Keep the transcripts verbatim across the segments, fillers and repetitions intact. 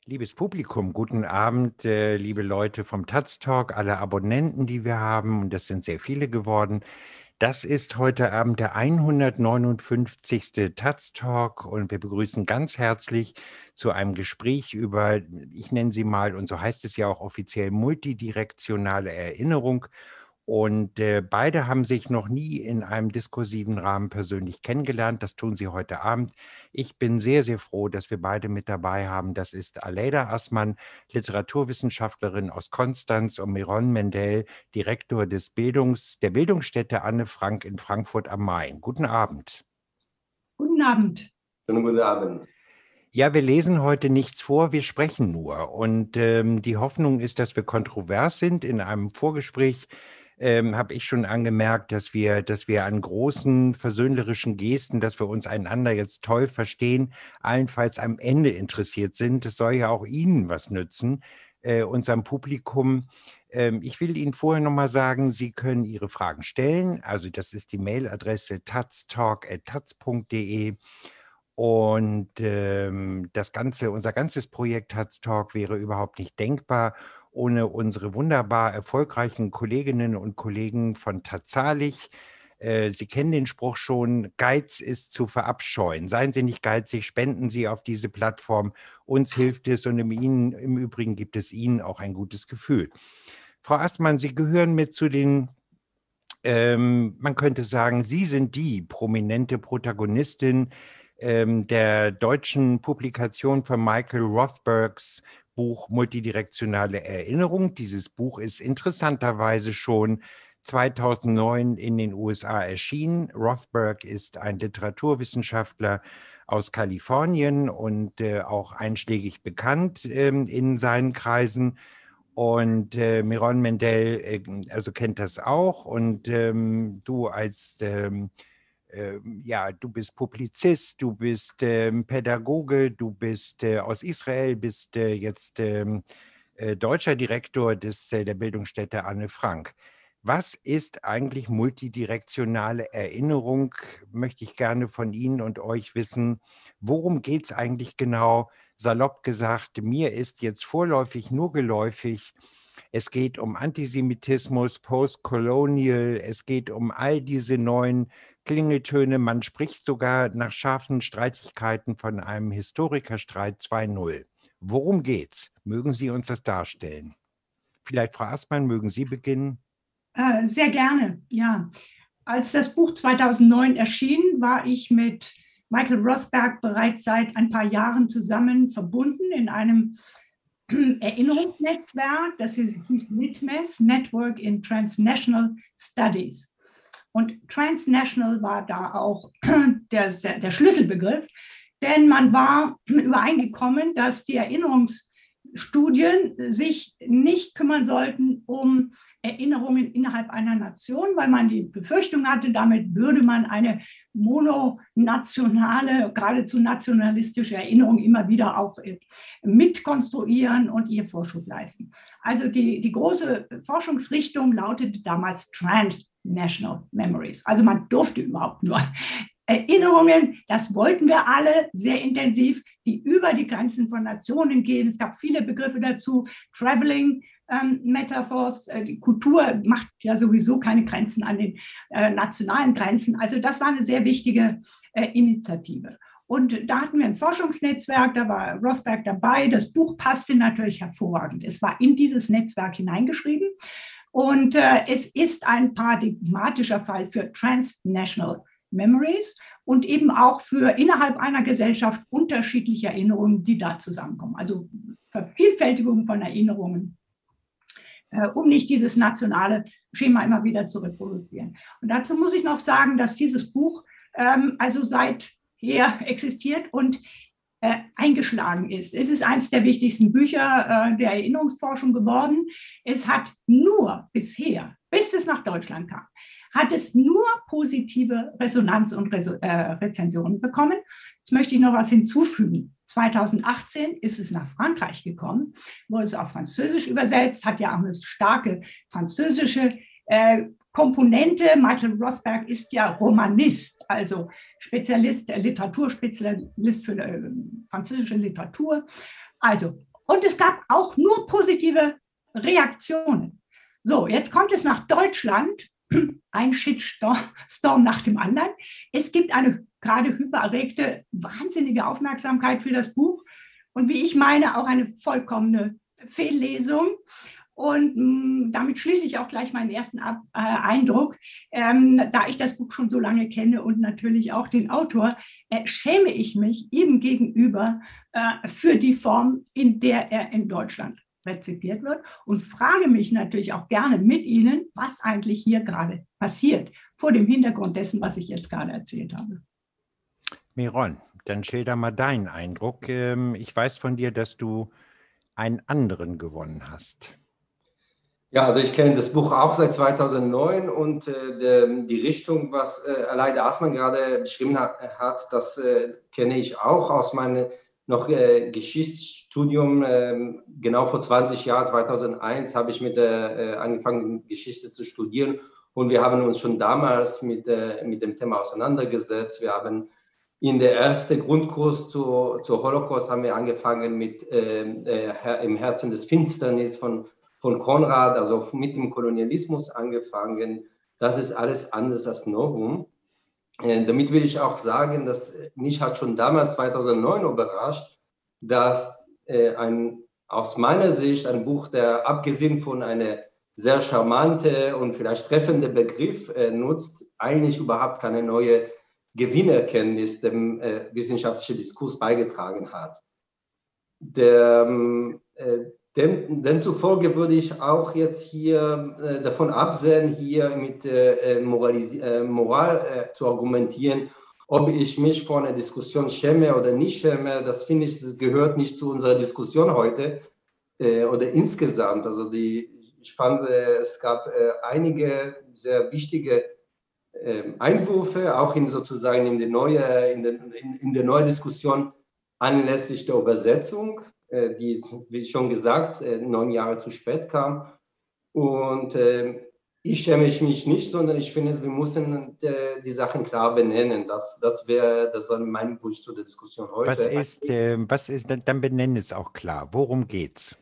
Liebes Publikum, guten Abend, äh, liebe Leute vom Taz Talk, alle Abonnenten, die wir haben, und das sind sehr viele geworden. Das ist heute Abend der hundertneunundfünfzigste Taz Talk und wir begrüßen ganz herzlich zu einem Gespräch über, ich nenne sie mal, und so heißt es ja auch offiziell, multidirektionale Erinnerung. Und äh, beide haben sich noch nie in einem diskursiven Rahmen persönlich kennengelernt. Das tun sie heute Abend. Ich bin sehr, sehr froh, dass wir beide mit dabei haben. Das ist Aleida Assmann, Literaturwissenschaftlerin aus Konstanz, und Miron Mendel, Direktor des Bildungs, der Bildungsstätte Anne Frank in Frankfurt am Main. Guten Abend. Guten Abend. Schönen guten Abend. Ja, wir lesen heute nichts vor, wir sprechen nur. Und ähm, die Hoffnung ist, dass wir kontrovers sind. In einem Vorgespräch ähm, habe ich schon angemerkt, dass wir, dass wir an großen versöhnerischen Gesten, dass wir uns einander jetzt toll verstehen, allenfalls am Ende interessiert sind. Es soll ja auch Ihnen was nützen, äh, unserem Publikum. Ähm, ich will Ihnen vorher nochmal sagen, Sie können Ihre Fragen stellen. Also das ist die Mailadresse taztalk at taz punkt de. Und ähm, das ganze, unser ganzes Projekt Taz Talk wäre überhaupt nicht denkbar ohne unsere wunderbar erfolgreichen Kolleginnen und Kollegen von Tazalig. Äh, Sie kennen den Spruch schon, Geiz ist zu verabscheuen. Seien Sie nicht geizig, spenden Sie auf diese Plattform. Uns hilft es und im, Ihnen, im Übrigen gibt es Ihnen auch ein gutes Gefühl. Frau Assmann, Sie gehören mit zu den ähm, man könnte sagen, Sie sind die prominente Protagonistin ähm, der deutschen Publikation von Michael Rothbergs Buch Multidirektionale Erinnerung. Dieses Buch ist interessanterweise schon zweitausendneun in den U S A erschienen. Rothberg ist ein Literaturwissenschaftler aus Kalifornien und äh, auch einschlägig bekannt ähm, in seinen Kreisen. Und äh, Miron Mendel äh, also kennt das auch. Und ähm, du als, ähm, äh, ja, du bist Publizist, du bist ähm, Pädagoge, du bist äh, aus Israel, bist äh, jetzt ähm, äh, deutscher Direktor des, äh, der Bildungsstätte Anne Frank. Was ist eigentlich multidirektionale Erinnerung? Möchte ich gerne von Ihnen und euch wissen. Worum geht es eigentlich genau? Salopp gesagt, mir ist jetzt vorläufig nur geläufig, es geht um Antisemitismus, Postcolonial, es geht um all diese neuen Klingeltöne. Man spricht sogar nach scharfen Streitigkeiten von einem Historikerstreit zwei null. Worum geht's? Mögen Sie uns das darstellen? Vielleicht, Frau Assmann, mögen Sie beginnen? Äh, sehr gerne, ja. Als das Buch zweitausendneun erschien, war ich mit Michael Rothberg bereits seit ein paar Jahren zusammen verbunden in einem Erinnerungsnetzwerk, das hieß N I T M E S, Network in Transnational Studies. Und Transnational war da auch der, der Schlüsselbegriff, denn man war übereingekommen, dass die Erinnerungsstudien sich nicht kümmern sollten um Erinnerungen innerhalb einer Nation, weil man die Befürchtung hatte, damit würde man eine mononationale, geradezu nationalistische Erinnerung immer wieder auch mitkonstruieren und ihr Vorschub leisten. Also die, die große Forschungsrichtung lautete damals Transnational Memories. Also man durfte überhaupt nur Erinnerungen, das wollten wir alle sehr intensiv, die über die Grenzen von Nationen gehen. Es gab viele Begriffe dazu, Traveling ähm, Metaphors, äh, die Kultur macht ja sowieso keine Grenzen an den äh, nationalen Grenzen. Also das war eine sehr wichtige äh, Initiative. Und da hatten wir ein Forschungsnetzwerk, da war Rothberg dabei. Das Buch passte natürlich hervorragend. Es war in dieses Netzwerk hineingeschrieben. Und äh, es ist ein paradigmatischer Fall für Transnational Memories und eben auch für innerhalb einer Gesellschaft unterschiedliche Erinnerungen, die da zusammenkommen. Also Vervielfältigung von Erinnerungen, äh, um nicht dieses nationale Schema immer wieder zu reproduzieren. Und dazu muss ich noch sagen, dass dieses Buch ähm, also seither existiert und äh, eingeschlagen ist. Es ist eines der wichtigsten Bücher äh, der Erinnerungsforschung geworden. Es hat nur bisher, bis es nach Deutschland kam, hat es nur positive Resonanz und Reso äh, Rezensionen bekommen. Jetzt möchte ich noch was hinzufügen. zweitausendachtzehn ist es nach Frankreich gekommen, wurde es auf Französisch übersetzt, hat ja auch eine starke französische äh, Komponente. Michael Rothberg ist ja Romanist, also Spezialist, äh, Literaturspezialist für äh, französische Literatur. Also, Und es gab auch nur positive Reaktionen. So, jetzt kommt es nach Deutschland, ein Shitstorm nach dem anderen. Es gibt eine gerade hypererregte, wahnsinnige Aufmerksamkeit für das Buch und wie ich meine, auch eine vollkommene Fehllesung. Und mh, damit schließe ich auch gleich meinen ersten Ab äh, Eindruck. Ähm, da ich das Buch schon so lange kenne und natürlich auch den Autor, äh, schäme ich mich ihm gegenüber äh, für die Form, in der er in Deutschland rezipiert wird und frage mich natürlich auch gerne mit Ihnen, was eigentlich hier gerade passiert, vor dem Hintergrund dessen, was ich jetzt gerade erzählt habe. Miron, dann schilder mal deinen Eindruck. Ähm, ich weiß von dir, dass du einen anderen gewonnen hast. Ja, also ich kenne das Buch auch seit zweitausendneun und äh, de, die Richtung, was äh, Aleida Aßmann gerade beschrieben hat, hat das äh, kenne ich auch aus meinem noch äh, Geschichtsstudium. Äh, genau vor zwanzig Jahren, zweitausendeins, habe ich mit der, äh, angefangen, Geschichte zu studieren und wir haben uns schon damals mit, äh, mit dem Thema auseinandergesetzt. Wir haben in der ersten Grundkurs zu, zur Holocaust haben wir angefangen mit äh, äh, Im Herzen des Finsternis von von Konrad, also mit dem Kolonialismus angefangen. Das ist alles anders als Novum. Äh, damit will ich auch sagen, dass mich hat schon damals zweitausendneun überrascht, dass äh, ein, aus meiner Sicht ein Buch, der abgesehen von einer sehr charmante und vielleicht treffende Begriff äh, nutzt, eigentlich überhaupt keine neue Gewinnerkenntnis dem äh, wissenschaftlichen Diskurs beigetragen hat. Der, äh, Dem, demzufolge würde ich auch jetzt hier äh, davon absehen, hier mit äh, Moralis äh, Moral äh, zu argumentieren, ob ich mich vor einer Diskussion schäme oder nicht schäme. Das finde ich, das gehört nicht zu unserer Diskussion heute äh, oder insgesamt. Also die, ich fand, äh, es gab äh, einige sehr wichtige äh, Einwürfe, auch in sozusagen in der neue, in der, in, in der neuen Diskussion anlässlich der Übersetzung, die, wie schon gesagt, neun Jahre zu spät kam. Und äh, ich schäme mich nicht, sondern ich finde, wir müssen äh, die Sachen klar benennen. Das, das wäre das mein Wunsch zu der Diskussion heute. Was ist, äh, was ist, dann benennen es auch klar. Worum geht's?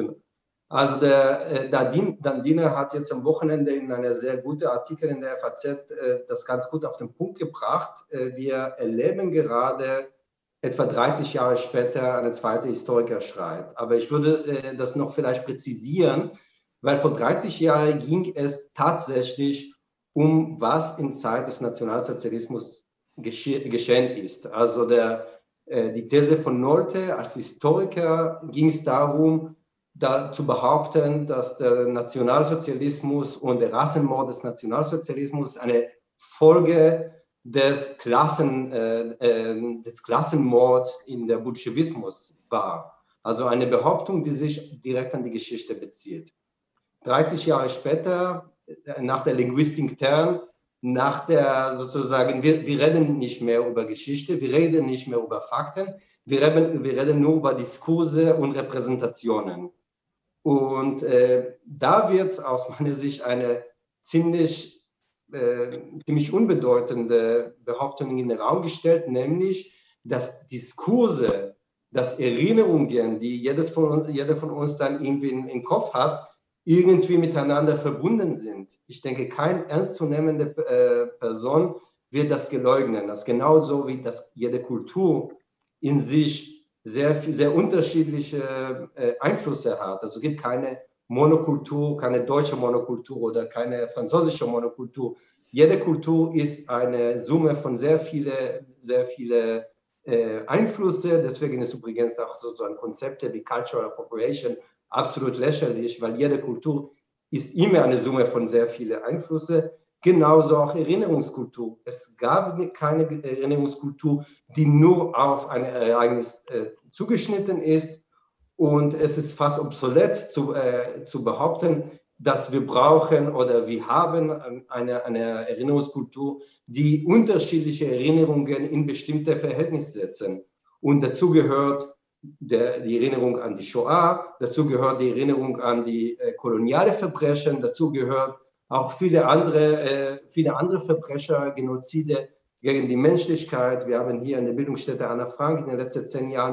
Also der äh, Dandiner hat jetzt am Wochenende in einer sehr guten Artikel in der F A Z äh, das ganz gut auf den Punkt gebracht. Äh, wir erleben gerade etwa dreißig Jahre später eine zweite Historiker schreibt. Aber ich würde äh, das noch vielleicht präzisieren, weil vor dreißig Jahren ging es tatsächlich um was in Zeit des Nationalsozialismus gesche geschehen ist. Also der, äh, die These von Nolte als Historiker ging es darum, da zu behaupten, dass der Nationalsozialismus und der Rassenmord des Nationalsozialismus eine Folge des, Klassen, äh, äh, des Klassenmords in der Bolschewismus war. Also eine Behauptung, die sich direkt an die Geschichte bezieht. dreißig Jahre später, nach der Linguistik Term, nach der sozusagen, wir, wir reden nicht mehr über Geschichte, wir reden nicht mehr über Fakten, wir reden, wir reden nur über Diskurse und Repräsentationen. Und äh, da wird aus meiner Sicht eine ziemlich Äh, ziemlich unbedeutende Behauptungen in den Raum gestellt, nämlich, dass Diskurse, dass Erinnerungen, die jedes von, jeder von uns dann irgendwie im Kopf hat, irgendwie miteinander verbunden sind. Ich denke, keine ernstzunehmende äh, Person wird das geleugnen. Das genauso wie dass jede Kultur in sich sehr, sehr unterschiedliche äh, Einflüsse hat. Also es gibt keine Monokultur, keine deutsche Monokultur oder keine französische Monokultur. Jede Kultur ist eine Summe von sehr vielen sehr viele, äh, Einflüsse. Deswegen ist übrigens auch so, so ein Konzept wie Cultural Appropriation absolut lächerlich, weil jede Kultur ist immer eine Summe von sehr vielen Einflüssen. Genauso auch Erinnerungskultur. Es gab keine Erinnerungskultur, die nur auf ein Ereignis äh, zugeschnitten ist. Und es ist fast obsolet zu, äh, zu behaupten, dass wir brauchen oder wir haben eine, eine Erinnerungskultur, die unterschiedliche Erinnerungen in bestimmte Verhältnisse setzen. Und dazu gehört der, die Erinnerung an die Shoah, dazu gehört die Erinnerung an die äh, koloniale Verbrechen, dazu gehört auch viele andere, äh, viele andere Verbrecher, Genozide gegen die Menschlichkeit. Wir haben hier in der Bildungsstätte Anna Frank in den letzten zehn Jahren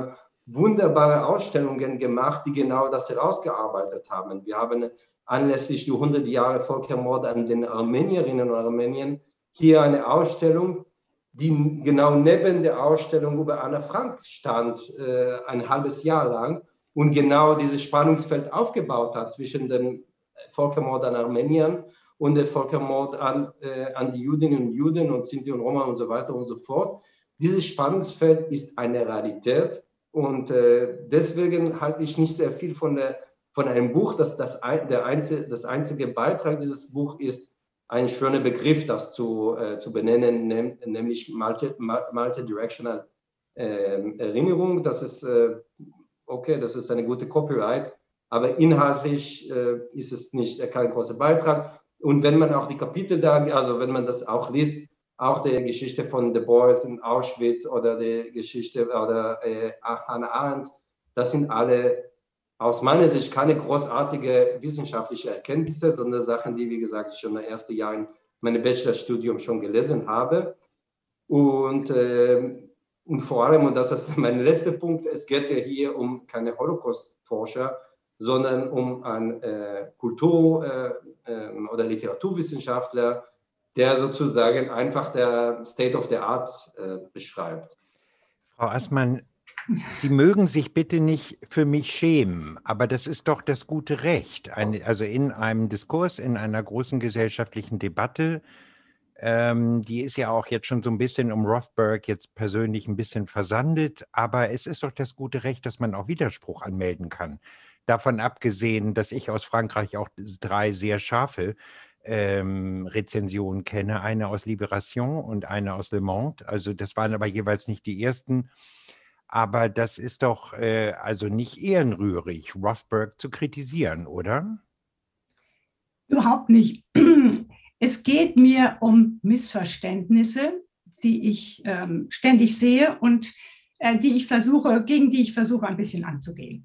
wunderbare Ausstellungen gemacht, die genau das herausgearbeitet haben. Wir haben anlässlich der hundert Jahre Völkermord an den Armenierinnen und Armeniern hier eine Ausstellung, die genau neben der Ausstellung über Anne Frank stand, äh, ein halbes Jahr lang und genau dieses Spannungsfeld aufgebaut hat zwischen dem Völkermord an Armeniern und dem Völkermord an, äh, an die Jüdinnen und Juden und Sinti und Roma und so weiter und so fort. Dieses Spannungsfeld ist eine Realität und äh, deswegen halte ich nicht sehr viel von, der, von einem Buch. Das, das, der einzige, das einzige Beitrag dieses Buches ist ein schöner Begriff, das zu, äh, zu benennen, nehm, nämlich Multi-Directional äh, Erinnerung. Das ist, äh, okay, das ist eine gute Copyright, aber inhaltlich äh, ist es nicht kein großer Beitrag. Und wenn man auch die Kapitel da, also wenn man das auch liest, auch die Geschichte von Du Bois in Auschwitz oder die Geschichte oder äh, Hannah Arendt, das sind alle aus meiner Sicht keine großartige wissenschaftliche Erkenntnisse, sondern Sachen, die, wie gesagt, ich schon in den ersten Jahren meines Bachelorstudium schon gelesen habe. Und, äh, und vor allem, und das ist mein letzter Punkt, es geht ja hier um keine Holocaust-Forscher, sondern um einen äh, Kultur- äh, äh, oder Literaturwissenschaftler, der sozusagen einfach der State of the Art äh, beschreibt. Frau Assmann, Sie mögen sich bitte nicht für mich schämen, aber das ist doch das gute Recht. Eine, also in einem Diskurs, in einer großen gesellschaftlichen Debatte, ähm, die ist ja auch jetzt schon so ein bisschen um Rothberg jetzt persönlich ein bisschen versandet, aber es ist doch das gute Recht, dass man auch Widerspruch anmelden kann. Davon abgesehen, dass ich aus Frankreich auch drei sehr scharfe ähm, Rezensionen kenne, eine aus Libération und eine aus Le Monde. Also das waren aber jeweils nicht die ersten. Aber das ist doch äh, also nicht ehrenrührig, Rothberg zu kritisieren, oder? Überhaupt nicht. Es geht mir um Missverständnisse, die ich ähm, ständig sehe und äh, die ich versuche, gegen die ich versuche, ein bisschen anzugehen.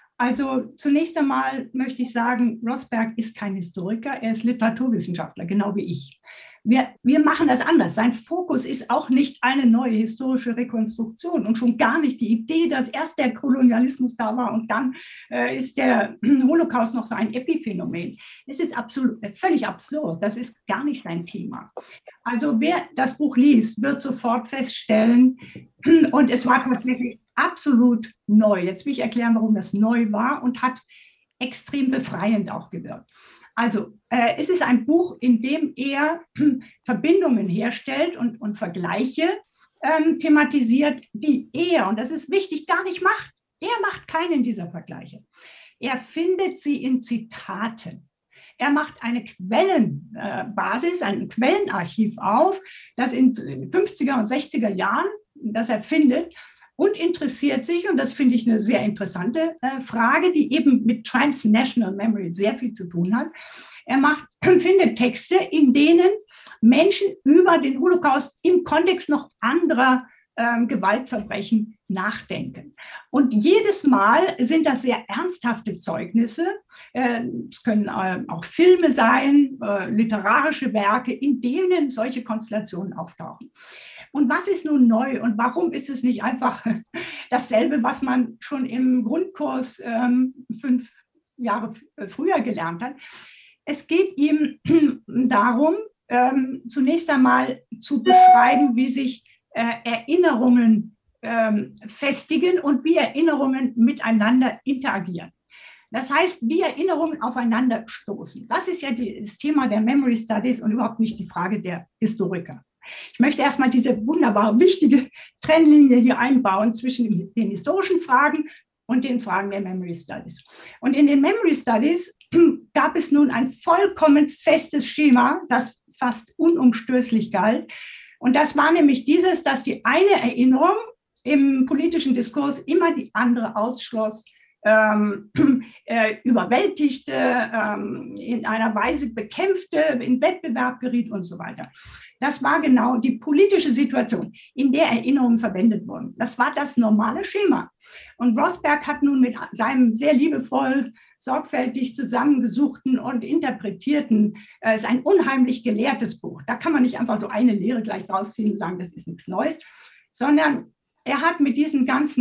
Also zunächst einmal möchte ich sagen, Rothberg ist kein Historiker, er ist Literaturwissenschaftler, genau wie ich. Wir, wir machen das anders. Sein Fokus ist auch nicht eine neue historische Rekonstruktion und schon gar nicht die Idee, dass erst der Kolonialismus da war und dann äh, ist der Holocaust noch so ein Epiphänomen. Es ist absolut, völlig absurd. Das ist gar nicht sein Thema. Also wer das Buch liest, wird sofort feststellen, und es war tatsächlich absolut neu. Jetzt will ich erklären, warum das neu war und hat extrem befreiend auch gewirkt. Also äh, es ist ein Buch, in dem er Verbindungen herstellt und, und Vergleiche ähm, thematisiert, die er, und das ist wichtig, gar nicht macht. Er macht keinen dieser Vergleiche. Er findet sie in Zitaten. Er macht eine Quellenbasis, ein Quellenarchiv auf, das in den fünfziger und sechziger Jahren, das er findet, und interessiert sich, und das finde ich eine sehr interessante äh, Frage, die eben mit Transnational Memory sehr viel zu tun hat. Er macht, findet Texte, in denen Menschen über den Holocaust im Kontext noch anderer äh, Gewaltverbrechen nachdenken. Und jedes Mal sind das sehr ernsthafte Zeugnisse. Äh, es können äh, auch Filme sein, äh, literarische Werke, in denen solche Konstellationen auftauchen. Und was ist nun neu und warum ist es nicht einfach dasselbe, was man schon im Grundkurs ähm, fünf Jahre früher gelernt hat? Es geht ihm darum, ähm, zunächst einmal zu beschreiben, wie sich äh, Erinnerungen ähm, festigen und wie Erinnerungen miteinander interagieren. Das heißt, wie Erinnerungen aufeinander stoßen. Das ist ja die, das Thema der Memory Studies und überhaupt nicht die Frage der Historiker. Ich möchte erstmal diese wunderbare, wichtige Trennlinie hier einbauen zwischen den historischen Fragen und den Fragen der Memory Studies. Und in den Memory Studies gab es nun ein vollkommen festes Schema, das fast unumstößlich galt. Und das war nämlich dieses, dass die eine Erinnerung im politischen Diskurs immer die andere ausschloss, Ähm, äh, überwältigte, ähm, in einer Weise bekämpfte, in Wettbewerb geriet und so weiter. Das war genau die politische Situation, in der Erinnerungen verwendet wurden. Das war das normale Schema. Und Rothberg hat nun mit seinem sehr liebevoll, sorgfältig zusammengesuchten und interpretierten, es äh, ist ein unheimlich gelehrtes Buch. Da kann man nicht einfach so eine Lehre gleich rausziehen und sagen, das ist nichts Neues, sondern er hat mit diesen ganzen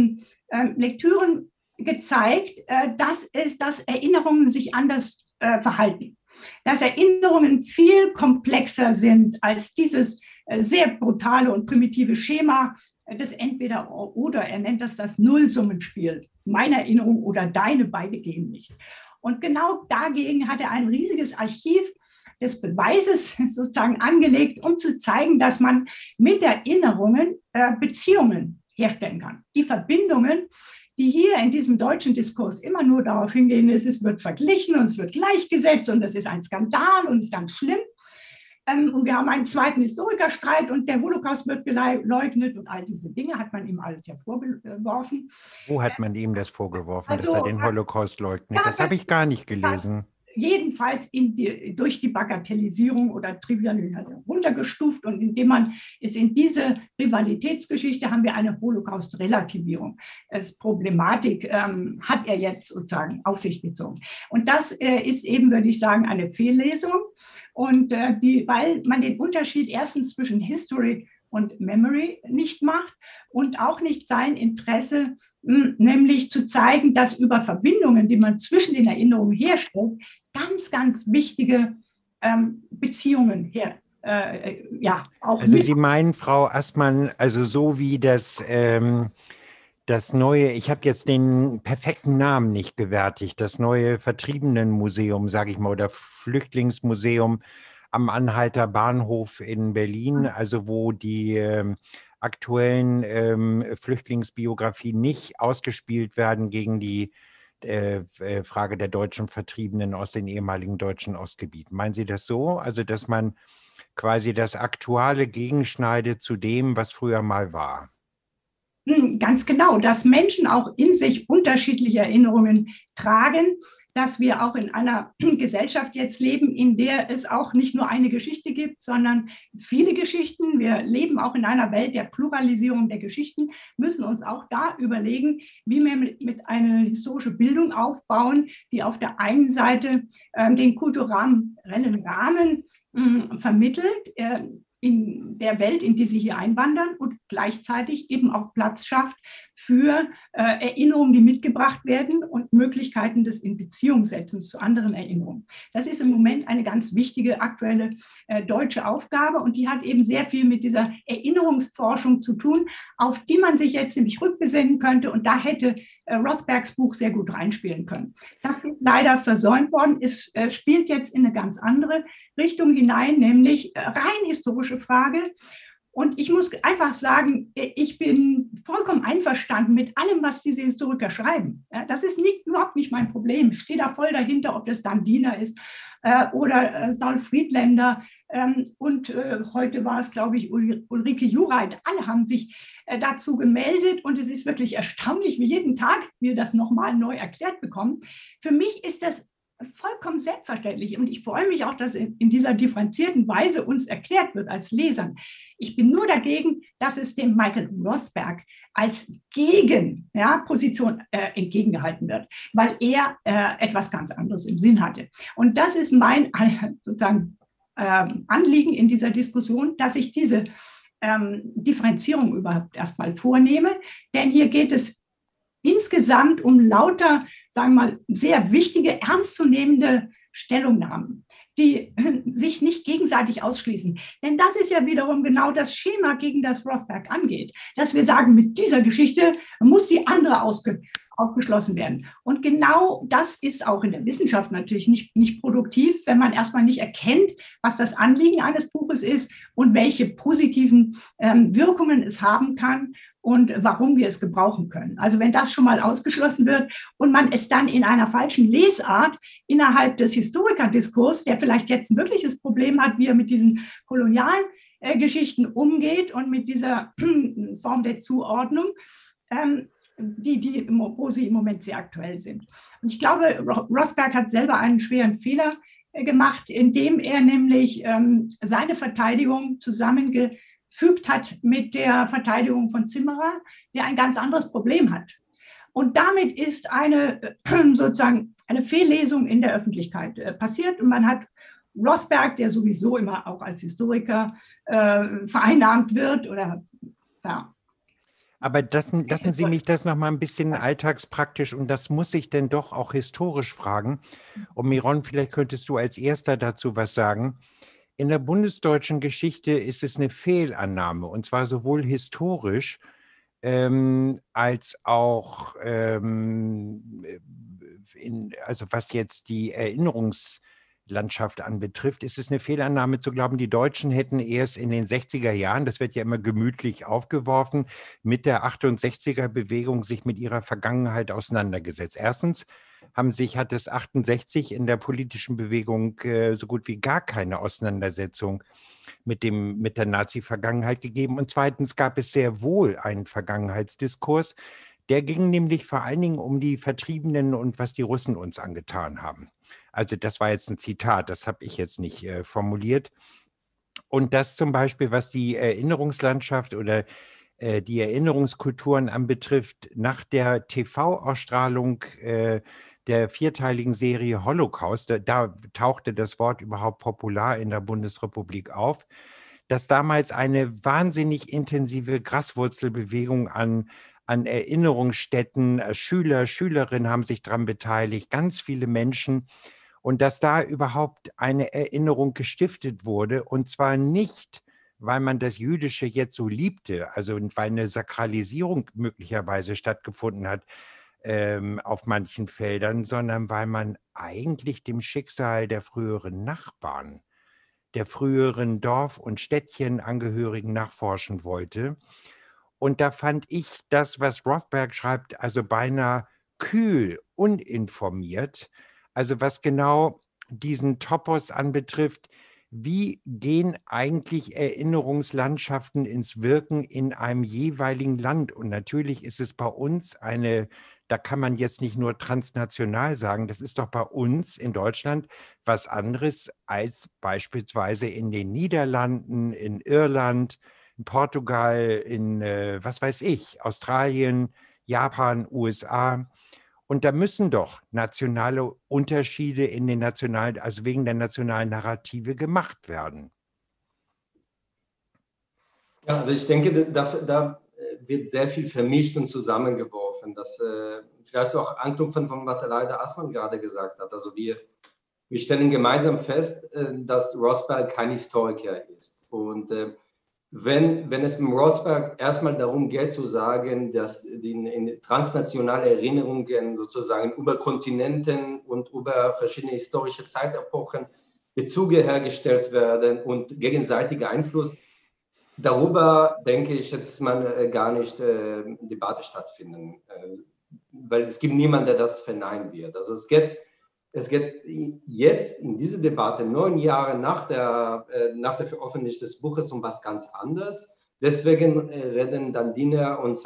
äh, Lektüren gezeigt, äh, dass, es, dass Erinnerungen sich anders äh, verhalten. Dass Erinnerungen viel komplexer sind als dieses äh, sehr brutale und primitive Schema äh, des Entweder-oder. Er nennt das das Nullsummenspiel. Meine Erinnerung oder deine, beide gehen nicht. Und genau dagegen hat er ein riesiges Archiv des Beweises sozusagen angelegt, um zu zeigen, dass man mit Erinnerungen äh, Beziehungen herstellen kann. Die Verbindungen, die hier in diesem deutschen Diskurs immer nur darauf hingehen, es wird verglichen und es wird gleichgesetzt und das ist ein Skandal und es ist ganz schlimm. Ähm, und wir haben einen zweiten Historikerstreit und der Holocaust wird geleugnet und all diese Dinge hat man ihm alles ja vorgeworfen. Wo hat man ihm das vorgeworfen, also, dass er den Holocaust leugnet? Ja, das habe ich gar nicht gelesen. Jedenfalls in die, durch die Bagatellisierung oder Trivialisierung runtergestuft und indem man es in diese Rivalitätsgeschichte haben wir eine Holocaust-Relativierung. Das Problematik ähm, hat er jetzt sozusagen auf sich gezogen. Und das äh, ist eben, würde ich sagen, eine Fehllesung. Und äh, die, weil man den Unterschied erstens zwischen History und Memory nicht macht und auch nicht sein Interesse, mh, nämlich zu zeigen, dass über Verbindungen, die man zwischen den Erinnerungen herstellt, ganz, ganz wichtige ähm, Beziehungen her, äh, ja, auch. Also Sie meinen, Frau Assmann, also so wie das, ähm, das neue, ich habe jetzt den perfekten Namen nicht gewärtigt, das neue Vertriebenenmuseum, sage ich mal, oder Flüchtlingsmuseum am Anhalter Bahnhof in Berlin, also wo die ähm, aktuellen ähm, Flüchtlingsbiografien nicht ausgespielt werden gegen die äh, Frage der deutschen Vertriebenen aus den ehemaligen deutschen Ostgebieten. Meinen Sie das so? Also, dass man quasi das Aktuelle gegenschneidet zu dem, was früher mal war? Ganz genau, dass Menschen auch in sich unterschiedliche Erinnerungen tragen, dass wir auch in einer Gesellschaft jetzt leben, in der es auch nicht nur eine Geschichte gibt, sondern viele Geschichten. Wir leben auch in einer Welt der Pluralisierung der Geschichten, müssen uns auch da überlegen, wie wir mit einer historischen Bildung aufbauen, die auf der einen Seite äh, den kulturellen Rahmen äh, vermittelt, äh, in der Welt, in die sie hier einwandern und gleichzeitig eben auch Platz schafft für äh, Erinnerungen, die mitgebracht werden und Möglichkeiten des Inbeziehungssetzens zu anderen Erinnerungen. Das ist im Moment eine ganz wichtige aktuelle äh, deutsche Aufgabe und die hat eben sehr viel mit dieser Erinnerungsforschung zu tun, auf die man sich jetzt nämlich rückbesinnen könnte und da hätte äh, Rothbergs Buch sehr gut reinspielen können. Das ist leider versäumt worden. Es äh, spielt jetzt in eine ganz andere Richtung hinein, nämlich äh, rein historische Frage. Und ich muss einfach sagen, ich bin vollkommen einverstanden mit allem, was diese Historiker schreiben. Ja, das ist nicht, überhaupt nicht mein Problem. Ich stehe da voll dahinter, ob das Dan Diener ist äh, oder äh, Saul Friedländer. Ähm, und äh, heute war es, glaube ich, Ul Ulrike Jureit. Alle haben sich äh, dazu gemeldet. Und es ist wirklich erstaunlich, wie jeden Tag wir das nochmal neu erklärt bekommen. Für mich ist das vollkommen selbstverständlich. Und ich freue mich auch, dass in, in dieser differenzierten Weise uns erklärt wird als Lesern. Ich bin nur dagegen, dass es dem Michael Rothberg als Gegenposition ja, äh, entgegengehalten wird, weil er äh, etwas ganz anderes im Sinn hatte. Und das ist mein äh, sozusagen äh, Anliegen in dieser Diskussion, dass ich diese ähm, Differenzierung überhaupt erstmal vornehme. Denn hier geht es insgesamt um lauter, sagen wir mal, sehr wichtige, ernstzunehmende Stellungnahmen, die sich nicht gegenseitig ausschließen. Denn das ist ja wiederum genau das Schema, gegen das Rothberg angeht, dass wir sagen, mit dieser Geschichte muss die andere ausge aufgeschlossen werden. Und genau das ist auch in der Wissenschaft natürlich nicht, nicht produktiv, wenn man erstmal nicht erkennt, was das Anliegen eines Buches ist und welche positiven ähm, Wirkungen es haben kann und warum wir es gebrauchen können. Also wenn das schon mal ausgeschlossen wird und man es dann in einer falschen Lesart innerhalb des Historikerdiskurs, der vielleicht jetzt ein wirkliches Problem hat, wie er mit diesen kolonialen äh, Geschichten umgeht und mit dieser äh, Form der Zuordnung, ähm, die, die, wo sie im Moment sehr aktuell sind. Und ich glaube, Rothberg hat selber einen schweren Fehler äh, gemacht, indem er nämlich ähm, seine Verteidigung zusammengefügt hat mit der Verteidigung von Zimmerer, der ein ganz anderes Problem hat. Und damit ist eine äh, sozusagen eine Fehllesung in der Öffentlichkeit äh, passiert und man hat Rothberg, der sowieso immer auch als Historiker äh, vereinnahmt wird oder ja. Aber das, lassen Sie mich das noch mal ein bisschen alltagspraktisch, und das muss ich denn doch auch historisch fragen. Und Miron, vielleicht könntest du als Erster dazu was sagen. In der bundesdeutschen Geschichte ist es eine Fehlannahme, und zwar sowohl historisch ähm, als auch, ähm, in, also was jetzt die Erinnerungslandschaft anbetrifft, ist es eine Fehlannahme zu glauben, die Deutschen hätten erst in den sechziger Jahren, das wird ja immer gemütlich aufgeworfen, mit der achtundsechziger-Bewegung sich mit ihrer Vergangenheit auseinandergesetzt. Erstens haben sich, hat es achtundsechzig in der politischen Bewegung äh, so gut wie gar keine Auseinandersetzung mit dem, mit der Nazi-Vergangenheit gegeben. Und zweitens gab es sehr wohl einen Vergangenheitsdiskurs. Der ging nämlich vor allen Dingen um die Vertriebenen und was die Russen uns angetan haben. Also das war jetzt ein Zitat, das habe ich jetzt nicht äh, formuliert. Und das zum Beispiel, was die Erinnerungslandschaft oder äh, die Erinnerungskulturen anbetrifft, nach der T V-Ausstrahlung äh, der vierteiligen Serie Holocaust, da, da tauchte das Wort überhaupt popular in der Bundesrepublik auf, dass damals eine wahnsinnig intensive Graswurzelbewegung an, an Erinnerungsstätten, äh, Schüler, Schülerinnen haben sich daran beteiligt, ganz viele Menschen, und dass da überhaupt eine Erinnerung gestiftet wurde, und zwar nicht, weil man das Jüdische jetzt so liebte, also weil eine Sakralisierung möglicherweise stattgefunden hat, ähm, auf manchen Feldern, sondern weil man eigentlich dem Schicksal der früheren Nachbarn, der früheren Dorf- und Städtchenangehörigen nachforschen wollte. Und da fand ich das, was Rothberg schreibt, also beinahe kühl, uninformiert. Also was genau diesen Topos anbetrifft, wie gehen eigentlich Erinnerungslandschaften ins Wirken in einem jeweiligen Land? Und natürlich ist es bei uns eine, da kann man jetzt nicht nur transnational sagen, das ist doch bei uns in Deutschland was anderes als beispielsweise in den Niederlanden, in Irland, in Portugal, in, äh, was weiß ich, Australien, Japan, U S A. Und da müssen doch nationale Unterschiede in den nationalen, also wegen der nationalen Narrative gemacht werden. Ja, also ich denke, da, da wird sehr viel vermischt und zusammengeworfen. Das äh, vielleicht auch anknüpfen von was Aleida Assmann gerade gesagt hat. Also wir, wir stellen gemeinsam fest, äh, dass Rothberg kein Historiker ist. Und äh, Wenn, wenn es beim Rothberg erstmal darum geht zu sagen, dass die in transnationale Erinnerungen sozusagen über Kontinenten und über verschiedene historische Zeitepochen Bezüge hergestellt werden und gegenseitiger Einfluss, darüber denke ich, jetzt man äh, gar nicht äh, Debatte stattfinden, äh, weil es gibt niemanden, der das verneinen wird. Also es geht Es geht jetzt in dieser Debatte, neun Jahre nach der, äh, nach der Veröffentlichung des Buches, um was ganz anderes. Deswegen äh, reden dann Diener und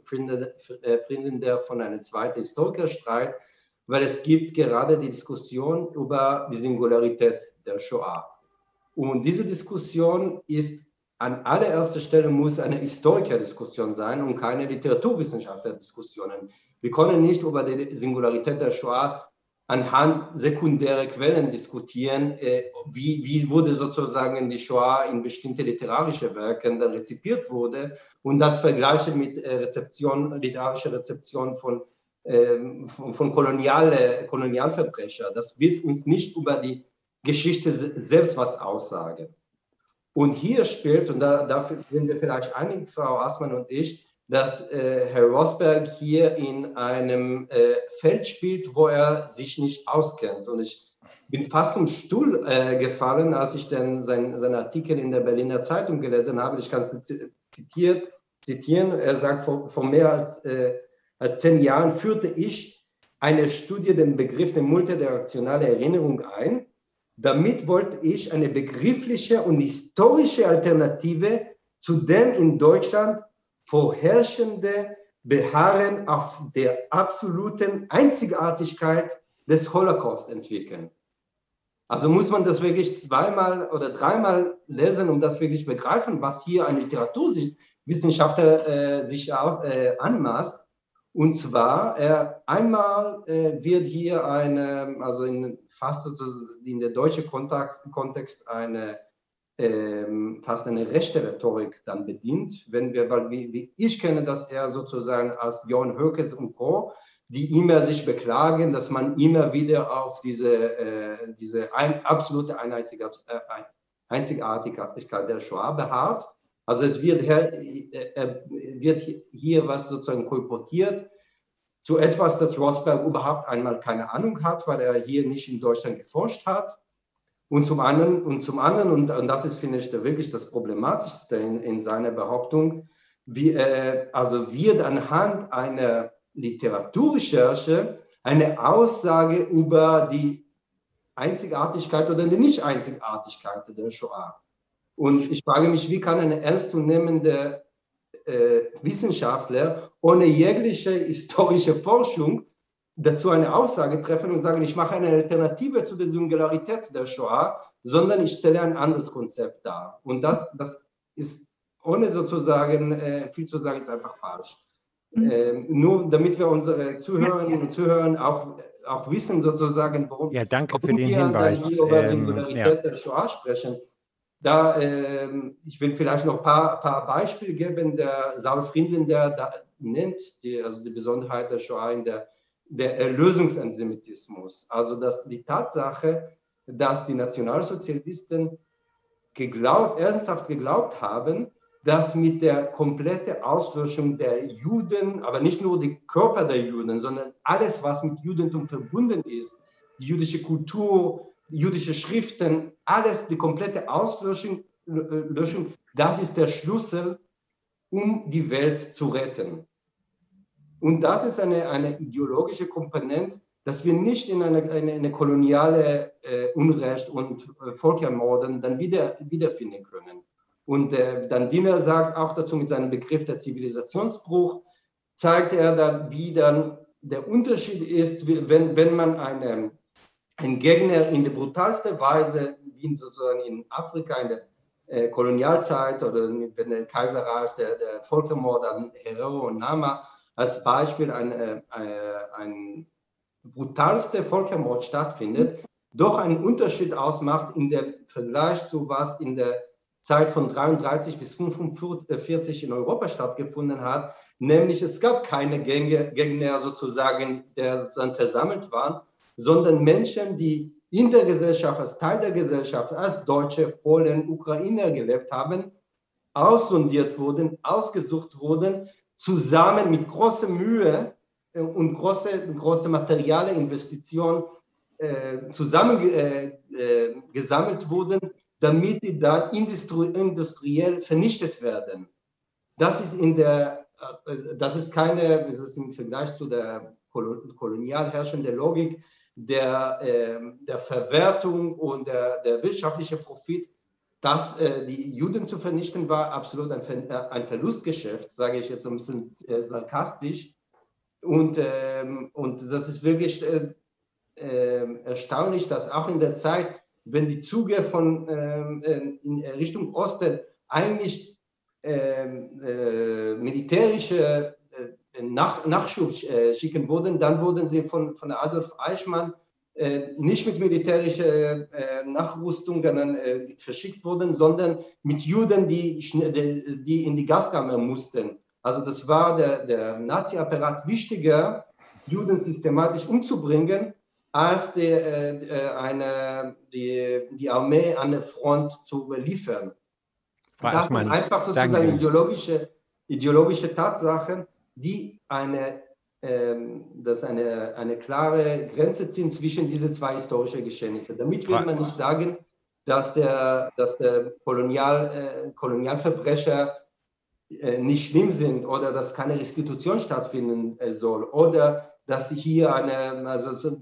Friedländer von einem zweiten Historikerstreit, weil es gibt gerade die Diskussion über die Singularität der Shoah. Und diese Diskussion ist an allererster Stelle muss eine Historikerdiskussion sein und keine Literaturwissenschaftler-Diskussion. Wir können nicht über die Singularität der Shoah anhand sekundärer Quellen diskutieren, äh, wie, wie wurde sozusagen die Shoah in bestimmte literarische Werke dann rezipiert wurde und das vergleichen mit äh, Rezeption, literarischer Rezeption von, äh, von, von koloniale, Kolonialverbrecher. Das wird uns nicht über die Geschichte selbst was aussagen. Und hier spielt, und da, dafür sind wir vielleicht einig, Frau Assmann und ich, dass äh, Herr Rothberg hier in einem äh, Feld spielt, wo er sich nicht auskennt. Und ich bin fast vom Stuhl äh, gefallen, als ich dann sein, seinen Artikel in der Berliner Zeitung gelesen habe. Ich kann es zitiert, zitieren. Er sagt, vor, vor mehr als, äh, als zehn Jahren führte ich eine Studie den Begriff der multidirektionale Erinnerung ein. Damit wollte ich eine begriffliche und historische Alternative zu dem in Deutschland vorherrschende Beharren auf der absoluten Einzigartigkeit des Holocaust entwickeln. Also muss man das wirklich zweimal oder dreimal lesen, um das wirklich begreifen, was hier ein Literaturwissenschaftler äh, sich auch, äh, anmaßt. Und zwar, äh, einmal äh, wird hier eine, also in fast in der deutschen Kontext, Kontext eine ähm, fast eine rechte Rhetorik dann bedient, wenn wir, weil wie, wie ich kenne das eher sozusagen als Björn Höcke und Co., die immer sich beklagen, dass man immer wieder auf diese, äh, diese ein, absolute Einzigartigkeit, äh, Einzigartigkeit der Shoah beharrt. Also es wird hier, äh, wird hier was sozusagen kolportiert zu etwas, das Rosberg überhaupt einmal keine Ahnung hat, weil er hier nicht in Deutschland geforscht hat. Und zum anderen, und, zum anderen, und, und das ist, finde ich, wirklich das Problematischste in, in seiner Behauptung, wie, äh, also wird anhand einer Literaturrecherche eine Aussage über die Einzigartigkeit oder die Nicht-Einzigartigkeit der Shoah. Und ich frage mich, wie kann ein ernstzunehmender äh, Wissenschaftler ohne jegliche historische Forschung dazu eine Aussage treffen und sagen, ich mache eine Alternative zu der Singularität der Shoah, sondern ich stelle ein anderes Konzept dar. Und das, das ist, ohne sozusagen äh, viel zu sagen, ist einfach falsch. Mhm. Äh, nur damit wir unsere Zuhörerinnen und Zuhörer auch, auch wissen, sozusagen, worum, ja, danke warum für den wir Hinweis. dann hier über ähm, Singularität ja. der Shoah sprechen. Da, äh, ich will vielleicht noch ein paar, paar Beispiele geben. Der Saul Friedlander, der da nennt die, also die Besonderheit der Shoah in der, der Erlösungsantisemitismus. Also dass die Tatsache, dass die Nationalsozialisten geglaubt, ernsthaft geglaubt haben, dass mit der kompletten Auslöschung der Juden, aber nicht nur die Körper der Juden, sondern alles, was mit Judentum verbunden ist, die jüdische Kultur, jüdische Schriften, alles, die komplette Auslöschung, Löschung, das ist der Schlüssel, um die Welt zu retten. Und das ist eine, eine ideologische Komponente, dass wir nicht in eine, eine, eine koloniale äh, Unrecht und äh, Völkermorden dann wieder, wiederfinden können. Und äh, dann Diener sagt auch dazu mit seinem Begriff der Zivilisationsbruch, zeigt er dann, wie dann der Unterschied ist, wenn, wenn man eine ein Gegner in der brutalsten Weise, wie sozusagen in Afrika in der äh, Kolonialzeit oder wenn der Kaiserreich, der, der Völkermord an Herero und Nama als Beispiel ein, äh, ein brutalster Völkermord stattfindet, doch einen Unterschied ausmacht in der Vergleich zu was in der Zeit von dreiunddreißig bis fünfundvierzig in Europa stattgefunden hat, nämlich es gab keine Gegner sozusagen, der sozusagen versammelt waren, sondern Menschen, die in der Gesellschaft, als Teil der Gesellschaft, als Deutsche, Polen, Ukrainer gelebt haben, aussondiert wurden, ausgesucht wurden, zusammen mit großer Mühe und große, große materielle Investitionen äh, zusammen äh, äh, gesammelt wurden, damit die dann industri industriell vernichtet werden. Das ist in der, äh, das ist keine, das ist im Vergleich zu der kolonial herrschenden Logik der, äh, der Verwertung und der, der wirtschaftliche Profit, dass äh, die Juden zu vernichten war, absolut ein, Ver ein Verlustgeschäft, sage ich jetzt ein bisschen äh, sarkastisch. Und, ähm, und das ist wirklich äh, äh, erstaunlich, dass auch in der Zeit, wenn die Züge von äh, in Richtung Osten eigentlich äh, äh, militärische äh, Nach Nachschub äh, schicken wurden, dann wurden sie von, von Adolf Eichmann äh, nicht mit militärischer äh, Nachrüstung dann, äh, verschickt wurden, sondern mit Juden, die, die, die in die Gaskammer mussten. Also das war der, der Nazi-Apparat wichtiger, Juden systematisch umzubringen, als die, äh, eine, die, die Armee an der Front zu liefern. Frau Das Assmann, sind einfach sozusagen ideologische, ideologische Tatsachen, die eine, ähm, das eine, eine klare Grenze ziehen zwischen diese zwei historischen Geschehnisse. Damit will man nicht sagen, dass der, dass der Kolonial, äh, Kolonialverbrecher äh, nicht schlimm sind oder dass keine Restitution stattfinden soll oder dass hier eine, also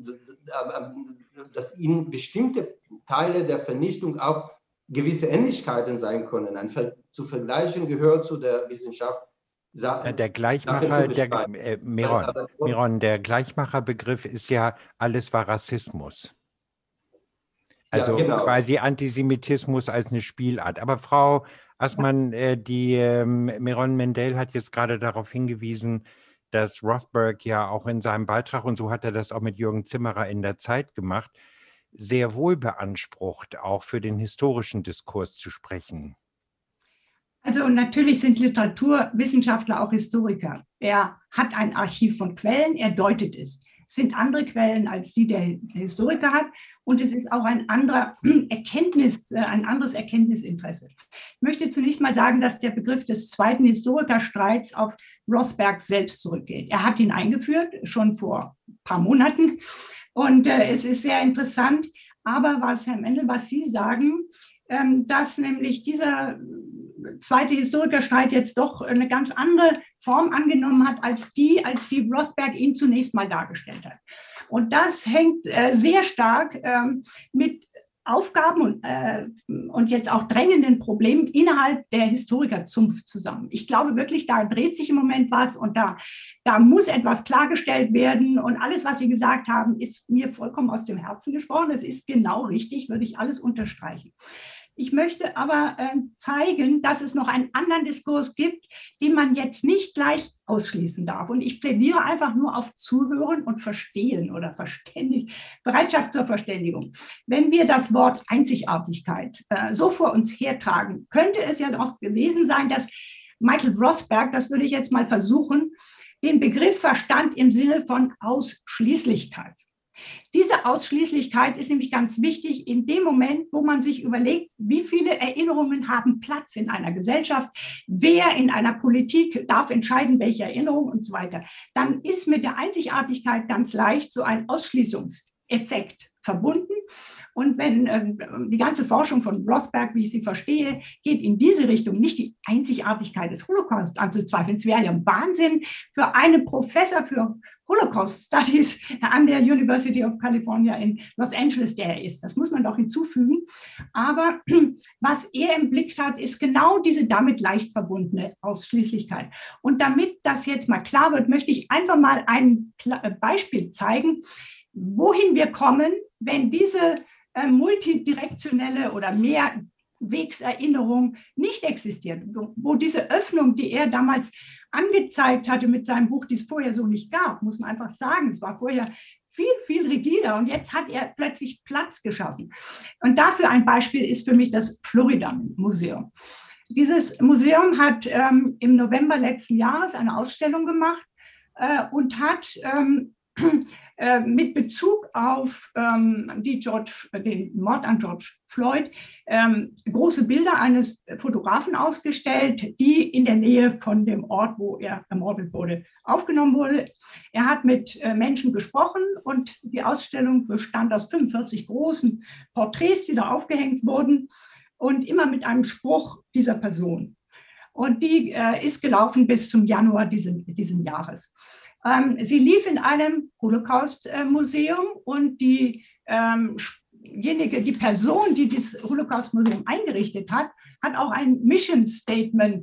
dass in bestimmte Teile der Vernichtung auch gewisse Ähnlichkeiten sein können. Ein Ver zu vergleichen gehört zu der Wissenschaft. Sa der Gleichmacher, der, äh, Miron, Miron, der Gleichmacherbegriff ist ja, alles war Rassismus. Also ja, genau. Quasi Antisemitismus als eine Spielart. Aber Frau Assmann, äh, die äh, Miron Mendel hat jetzt gerade darauf hingewiesen, dass Rothberg ja auch in seinem Beitrag, und so hat er das auch mit Jürgen Zimmerer in der Zeit gemacht, sehr wohl beansprucht, auch für den historischen Diskurs zu sprechen? Also natürlich sind Literaturwissenschaftler auch Historiker. Er hat ein Archiv von Quellen, er deutet es. Es sind andere Quellen als die der Historiker hat und es ist auch ein anderer Erkenntnis, ein anderes Erkenntnisinteresse. Ich möchte zunächst mal sagen, dass der Begriff des zweiten Historikerstreits auf Rothberg selbst zurückgeht. Er hat ihn eingeführt, schon vor ein paar Monaten und äh, es ist sehr interessant. Aber was, Herr Mendel, was Sie sagen, ähm, dass nämlich dieser zweite Historikerstreit jetzt doch eine ganz andere Form angenommen hat als die, als die Rothberg ihn zunächst mal dargestellt hat. Und das hängt äh, sehr stark ähm, mit Aufgaben und, äh, und jetzt auch drängenden Problemen innerhalb der Historikerzunft zusammen. Ich glaube wirklich, da dreht sich im Moment was und da, da muss etwas klargestellt werden. Und alles, was Sie gesagt haben, ist mir vollkommen aus dem Herzen gesprochen. Es ist genau richtig, würde ich alles unterstreichen. Ich möchte aber äh, zeigen, dass es noch einen anderen Diskurs gibt, den man jetzt nicht gleich ausschließen darf. Und ich plädiere einfach nur auf Zuhören und Verstehen oder Verständig, Bereitschaft zur Verständigung. Wenn wir das Wort Einzigartigkeit äh, so vor uns hertragen, könnte es ja auch gewesen sein, dass Michael Rothberg, das würde ich jetzt mal versuchen, den Begriff verstand im Sinne von Ausschließlichkeit. Diese Ausschließlichkeit ist nämlich ganz wichtig in dem Moment, wo man sich überlegt, wie viele Erinnerungen haben Platz in einer Gesellschaft, wer in einer Politik darf entscheiden, welche Erinnerungen und so weiter. Dann ist mit der Einzigartigkeit ganz leicht so ein Ausschließungseffekt verbunden. Und wenn äh, die ganze Forschung von Rothberg, wie ich sie verstehe, geht in diese Richtung, nicht die Einzigartigkeit des Holocaust anzuzweifeln. Es wäre ja ein Wahnsinn für einen Professor für Holocaust Studies an der University of California in Los Angeles, der er ist. Das muss man doch hinzufügen. Aber was er im Blick hat, ist genau diese damit leicht verbundene Ausschließlichkeit. Und damit das jetzt mal klar wird, möchte ich einfach mal ein Beispiel zeigen, wohin wir kommen, wenn diese äh, multidirektionelle oder Mehrwegserinnerung nicht existiert, wo, wo diese Öffnung, die er damals angezeigt hatte mit seinem Buch, die es vorher so nicht gab, muss man einfach sagen. Es war vorher viel, viel rigider und jetzt hat er plötzlich Platz geschaffen. Und dafür ein Beispiel ist für mich das Florida-Museum. Dieses Museum hat ähm, im November letzten Jahres eine Ausstellung gemacht äh, und hat ähm, äh, mit Bezug auf ähm, die George, den Mord an George Floyd ähm, große Bilder eines Fotografen ausgestellt, die in der Nähe von dem Ort, wo er ermordet wurde, aufgenommen wurde. Er hat mit äh, Menschen gesprochen und die Ausstellung bestand aus fünfundvierzig großen Porträts, die da aufgehängt wurden und immer mit einem Spruch dieser Person. Und die äh, ist gelaufen bis zum Januar diesen, diesen Jahres. Ähm, sie lief in einem Holocaust-Museum und die, ähm, diejenige, die Person, die das Holocaust-Museum eingerichtet hat, hat auch ein Mission Statement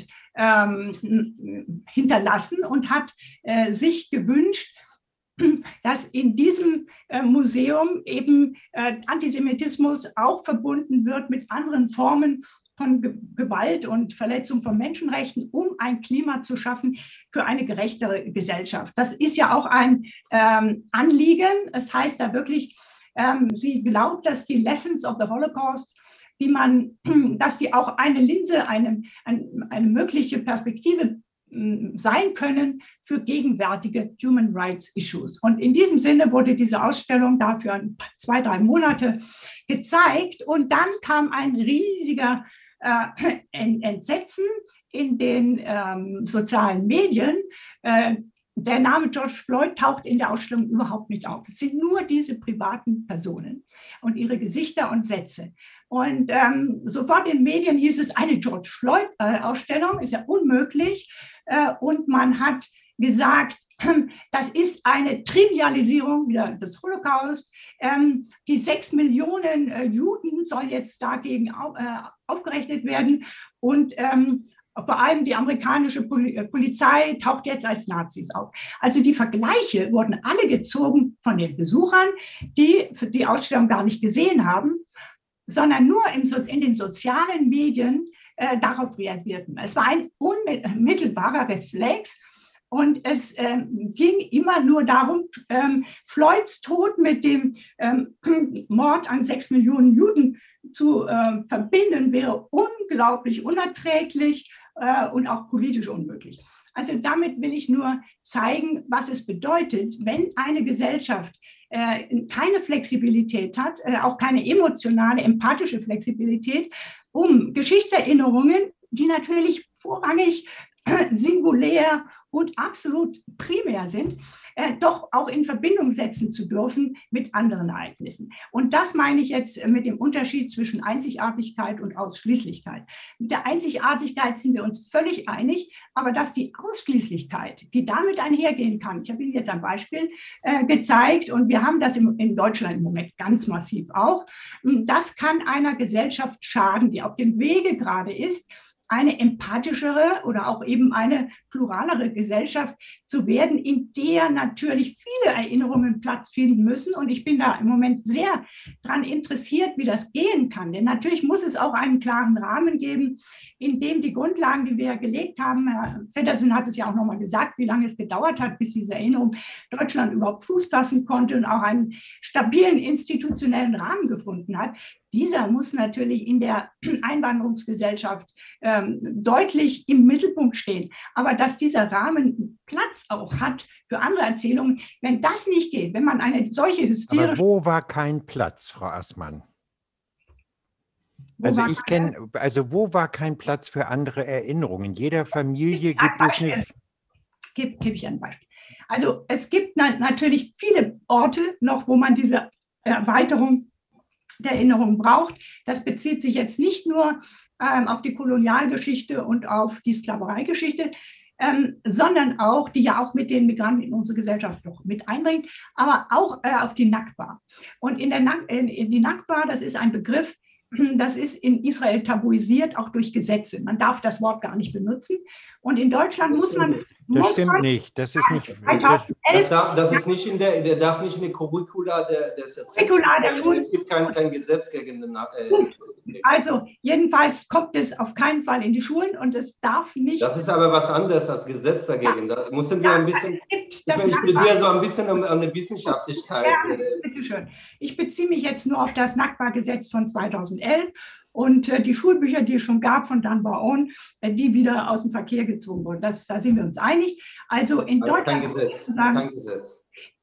ähm, hinterlassen und hat äh, sich gewünscht, dass in diesem äh, Museum eben äh, Antisemitismus auch verbunden wird mit anderen Formen von Ge- Gewalt und Verletzung von Menschenrechten, um ein Klima zu schaffen für eine gerechtere Gesellschaft. Das ist ja auch ein ähm, Anliegen. Es heißt da wirklich, ähm, sie glaubt, dass die Lessons of the Holocaust, die man, dass die auch eine Linse, eine, eine, eine mögliche Perspektive sein können für gegenwärtige Human Rights Issues. Und in diesem Sinne wurde diese Ausstellung dafür zwei, drei Monate gezeigt und dann kam ein riesiger äh, Entsetzen in den ähm, sozialen Medien. Äh, der Name George Floyd taucht in der Ausstellung überhaupt nicht auf. Es sind nur diese privaten Personen und ihre Gesichter und Sätze. Und ähm, sofort in den Medien hieß es, eine George Floyd-Ausstellung, ist ja unmöglich. Äh, und man hat gesagt, das ist eine Trivialisierung wieder des Holocaust. Ähm, die sechs Millionen äh, Juden sollen jetzt dagegen au, äh, aufgerechnet werden. Und ähm, vor allem die amerikanische Polizei taucht jetzt als Nazis auf. Also die Vergleiche wurden alle gezogen von den Besuchern, die die Ausstellung gar nicht gesehen haben, sondern nur in, in den sozialen Medien äh, darauf reagierten. Es war ein unmittelbarer Reflex Und es ähm, ging immer nur darum, ähm, Floyds Tod mit dem ähm, Mord an sechs Millionen Juden zu äh, verbinden, wäre unglaublich unerträglich äh, und auch politisch unmöglich. Also damit will ich nur zeigen, was es bedeutet, wenn eine Gesellschaft äh, keine Flexibilität hat, äh, auch keine emotionale, empathische Flexibilität, um Geschichtserinnerungen, die natürlich vorrangig singulär und absolut primär sind, äh, doch auch in Verbindung setzen zu dürfen mit anderen Ereignissen. Und das meine ich jetzt mit dem Unterschied zwischen Einzigartigkeit und Ausschließlichkeit. Mit der Einzigartigkeit sind wir uns völlig einig, aber dass die Ausschließlichkeit, die damit einhergehen kann, ich habe Ihnen jetzt ein Beispiel äh, gezeigt und wir haben das im, in Deutschland im Moment ganz massiv auch, das kann einer Gesellschaft schaden, die auf dem Wege gerade ist, eine empathischere oder auch eben eine pluralere Gesellschaft zu werden, in der natürlich viele Erinnerungen Platz finden müssen. Und ich bin da im Moment sehr daran interessiert, wie das gehen kann. Denn natürlich muss es auch einen klaren Rahmen geben, in dem die Grundlagen, die wir gelegt haben, Herr Feddersen hat es ja auch nochmal gesagt, wie lange es gedauert hat, bis diese Erinnerung Deutschland überhaupt Fuß fassen konnte und auch einen stabilen institutionellen Rahmen gefunden hat. Dieser muss natürlich in der Einwanderungsgesellschaft ähm, deutlich im Mittelpunkt stehen. Aber dass dieser Rahmen Platz auch hat für andere Erzählungen, wenn das nicht geht, wenn man eine solche hysterische... Aber wo war kein Platz, Frau Assmann? Also ich kenne, also wo war kein Platz für andere Erinnerungen? In jeder Familie gibt es eine... Gebe geb ich ein Beispiel. Also es gibt na natürlich viele Orte noch, wo man diese Erweiterung der Erinnerung braucht. Das bezieht sich jetzt nicht nur ähm, auf die Kolonialgeschichte und auf die Sklavereigeschichte, ähm, sondern auch, die ja auch mit den Migranten in unsere Gesellschaft noch mit einbringt, aber auch äh, auf die Nakba. Und in, der Na in, in die Nakba, das ist ein Begriff, das ist in Israel tabuisiert, auch durch Gesetze. Man darf das Wort gar nicht benutzen. Und in Deutschland das muss man... Das muss stimmt man, nicht. Das ist nicht... zweitausendelf, das, darf, das ist nicht in der, der darf nicht in der Curricula der, des Erziehungssystems. Es gibt kein, kein Gesetz gegen den... Äh, also jedenfalls kommt es auf keinen Fall in die Schulen und es darf nicht... Das ist aber was anderes als Gesetz dagegen. Ja. Da müssen wir ja, ein bisschen... Ich, ich plädiere so ein bisschen um, um eine Wissenschaftlichkeit. Ja, bitteschön. Ich beziehe mich jetzt nur auf das Nakba-Gesetz von zweitausendelf. Und äh, die Schulbücher, die es schon gab von Dan Bar-On, äh, die wieder aus dem Verkehr gezogen wurden. Das, da sind wir uns einig. Also in das Deutschland... Ist kein Gesetz. Das ist kein Gesetz.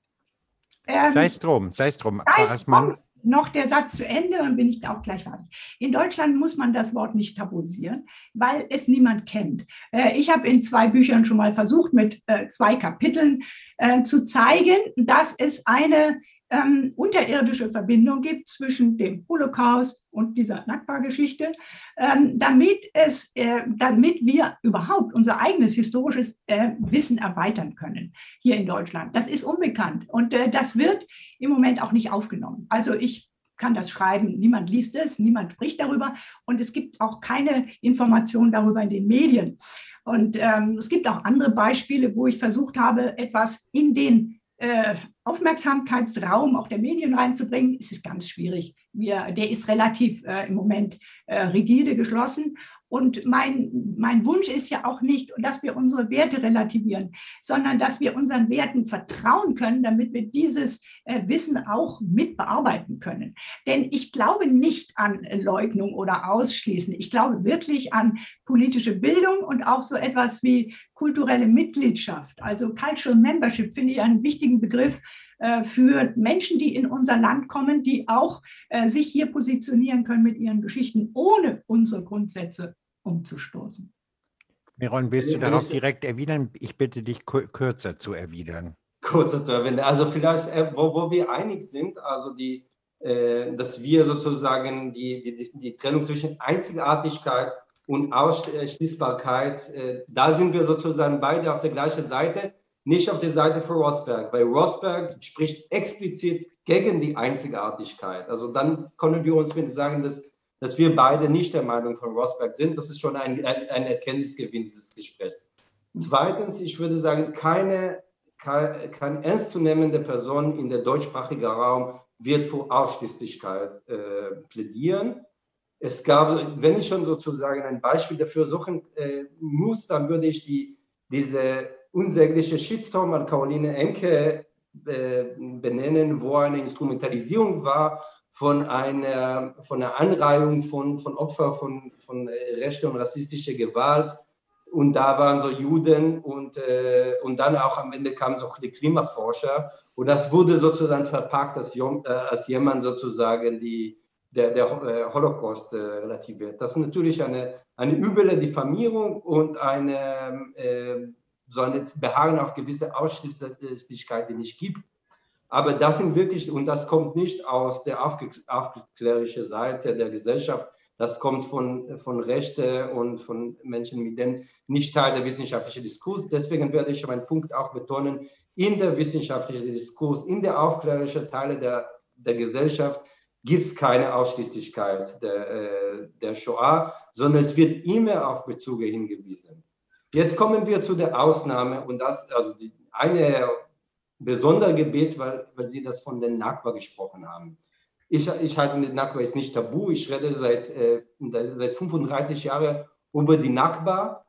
Ähm, sei es drum, sei es drum. Sei es drum. Noch der Satz zu Ende, dann bin ich auch gleich fertig. In Deutschland muss man das Wort nicht tabuisieren, weil es niemand kennt. Äh, ich habe in zwei Büchern schon mal versucht, mit äh, zwei Kapiteln äh, zu zeigen, dass es eine ähm, unterirdische Verbindung gibt zwischen dem Holocaust und dieser Nakba-Geschichte, ähm, damit, es, äh, damit wir überhaupt unser eigenes historisches äh, Wissen erweitern können hier in Deutschland. Das ist unbekannt und äh, das wird im Moment auch nicht aufgenommen. Also ich kann das schreiben, niemand liest es, niemand spricht darüber und es gibt auch keine Informationen darüber in den Medien. Und ähm, es gibt auch andere Beispiele, wo ich versucht habe, etwas in den äh, Aufmerksamkeitsraum auch der Medien reinzubringen. Es ist ganz schwierig. Wir, der ist relativ äh, im Moment äh, rigide geschlossen. Und mein, mein Wunsch ist ja auch nicht, dass wir unsere Werte relativieren, sondern dass wir unseren Werten vertrauen können, damit wir dieses äh, Wissen auch mit bearbeiten können. Denn ich glaube nicht an Leugnung oder Ausschließen. Ich glaube wirklich an politische Bildung und auch so etwas wie kulturelle Mitgliedschaft. Also Cultural Membership finde ich einen wichtigen Begriff äh, für Menschen, die in unser Land kommen, die auch äh, sich hier positionieren können mit ihren Geschichten, ohne unsere Grundsätze umzustoßen. Miron, willst du darauf direkt erwidern? Ich bitte dich, kürzer zu erwidern. Kürzer zu erwidern. Also vielleicht, wo, wo wir einig sind, also die, äh, dass wir sozusagen die, die, die Trennung zwischen Einzigartigkeit und Ausschließbarkeit, äh, da sind wir sozusagen beide auf der gleichen Seite, nicht auf der Seite von Rosberg, weil Rosberg spricht explizit gegen die Einzigartigkeit. Also dann können wir uns sagen, dass dass wir beide nicht der Meinung von Rosberg sind. Das ist schon ein, ein, ein Erkenntnisgewinn dieses Gesprächs. Zweitens, ich würde sagen, keine, keine, keine ernstzunehmende Person in der deutschsprachigen Raum wird für Ausschließlichkeit äh, plädieren. Es gab, wenn ich schon sozusagen ein Beispiel dafür suchen äh, muss, dann würde ich die, diese unsägliche Shitstorm an Caroline Enke äh, benennen, wo eine Instrumentalisierung war von einer, von einer Anreihung von, von Opfern von, von rechter und rassistischer Gewalt. Und da waren so Juden und, äh, und dann auch am Ende kamen so die Klimaforscher. Und das wurde sozusagen verpackt, als, äh, als jemand sozusagen die, der, der äh, Holocaust äh, relativiert. Das ist natürlich eine, eine üble Diffamierung und eine, äh, so ein Beharren auf gewisse Ausschließlichkeit, die nicht gibt. Aber das sind wirklich, und das kommt nicht aus der aufklärerischen Seite der Gesellschaft, das kommt von, von Rechten und von Menschen, mit denen nicht Teil der wissenschaftlichen Diskurs. Deswegen werde ich meinen Punkt auch betonen, in der wissenschaftlichen Diskurs, in der aufklärerischen Teile der, der Gesellschaft gibt es keine Ausschließlichkeit der, äh, der Shoah, sondern es wird immer auf Bezüge hingewiesen. Jetzt kommen wir zu der Ausnahme und das, also die, eine besondere Gebet, weil, weil Sie das von den Nakba gesprochen haben. Ich, ich halte, Nakba ist nicht tabu. Ich rede seit, äh, seit fünfunddreißig Jahren über die Nakba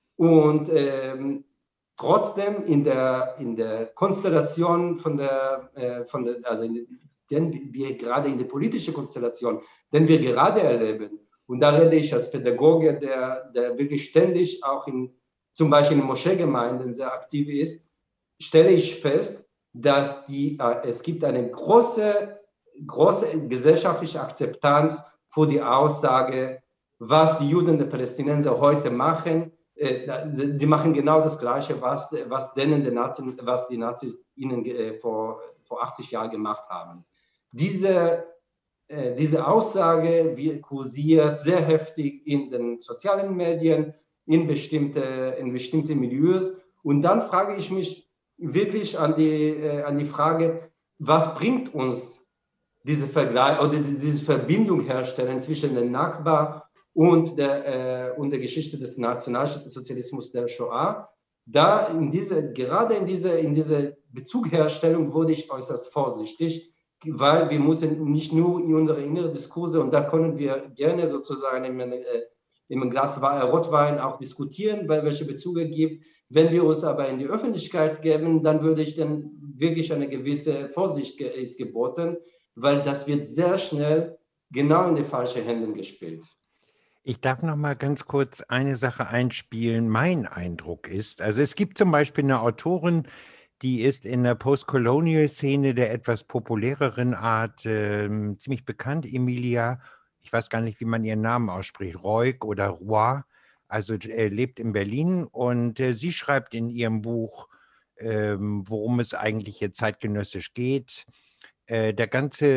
und ähm, trotzdem in der, in der Konstellation von der, äh, von der also in, den wir gerade in der politischen Konstellation, den wir gerade erleben, und da rede ich als Pädagoge, der, der wirklich ständig auch in, zum Beispiel in Moscheegemeinden sehr aktiv ist, stelle ich fest, dass die, äh, es gibt eine große, große gesellschaftliche Akzeptanz für die Aussage, was die Juden der Palästinenser heute machen. Äh, die machen genau das Gleiche, was, was, denen die, Nazis, was die Nazis ihnen äh, vor, vor achtzig Jahren gemacht haben. Diese, äh, diese Aussage wie, kursiert sehr heftig in den sozialen Medien, in bestimmte, in bestimmte Milieus. Und dann frage ich mich wirklich an die, äh, an die Frage, was bringt uns diese Vergleich oder diese Verbindung herstellen zwischen der Nakba und der, äh, und der Geschichte des Nationalsozialismus der Shoah? Da in diese, gerade in dieser in diese Bezugherstellung wurde ich äußerst vorsichtig, weil wir müssen nicht nur in unsere inneren Diskurse, und da können wir gerne sozusagen im, äh, im Glas Rotwein auch diskutieren, weil welche Bezüge gibt. Wenn wir uns aber in die Öffentlichkeit geben, dann würde ich dann wirklich eine gewisse Vorsicht ist geboten, weil das wird sehr schnell genau in die falschen Hände gespielt. Ich darf noch mal ganz kurz eine Sache einspielen. Mein Eindruck ist, also es gibt zum Beispiel eine Autorin, die ist in der Post-Colonial-Szene der etwas populäreren Art äh, ziemlich bekannt, Emilia, ich weiß gar nicht, wie man ihren Namen ausspricht, Roig oder Roy, also äh, lebt in Berlin und äh, sie schreibt in ihrem Buch, äh, worum es eigentlich hier zeitgenössisch geht. Äh, der ganze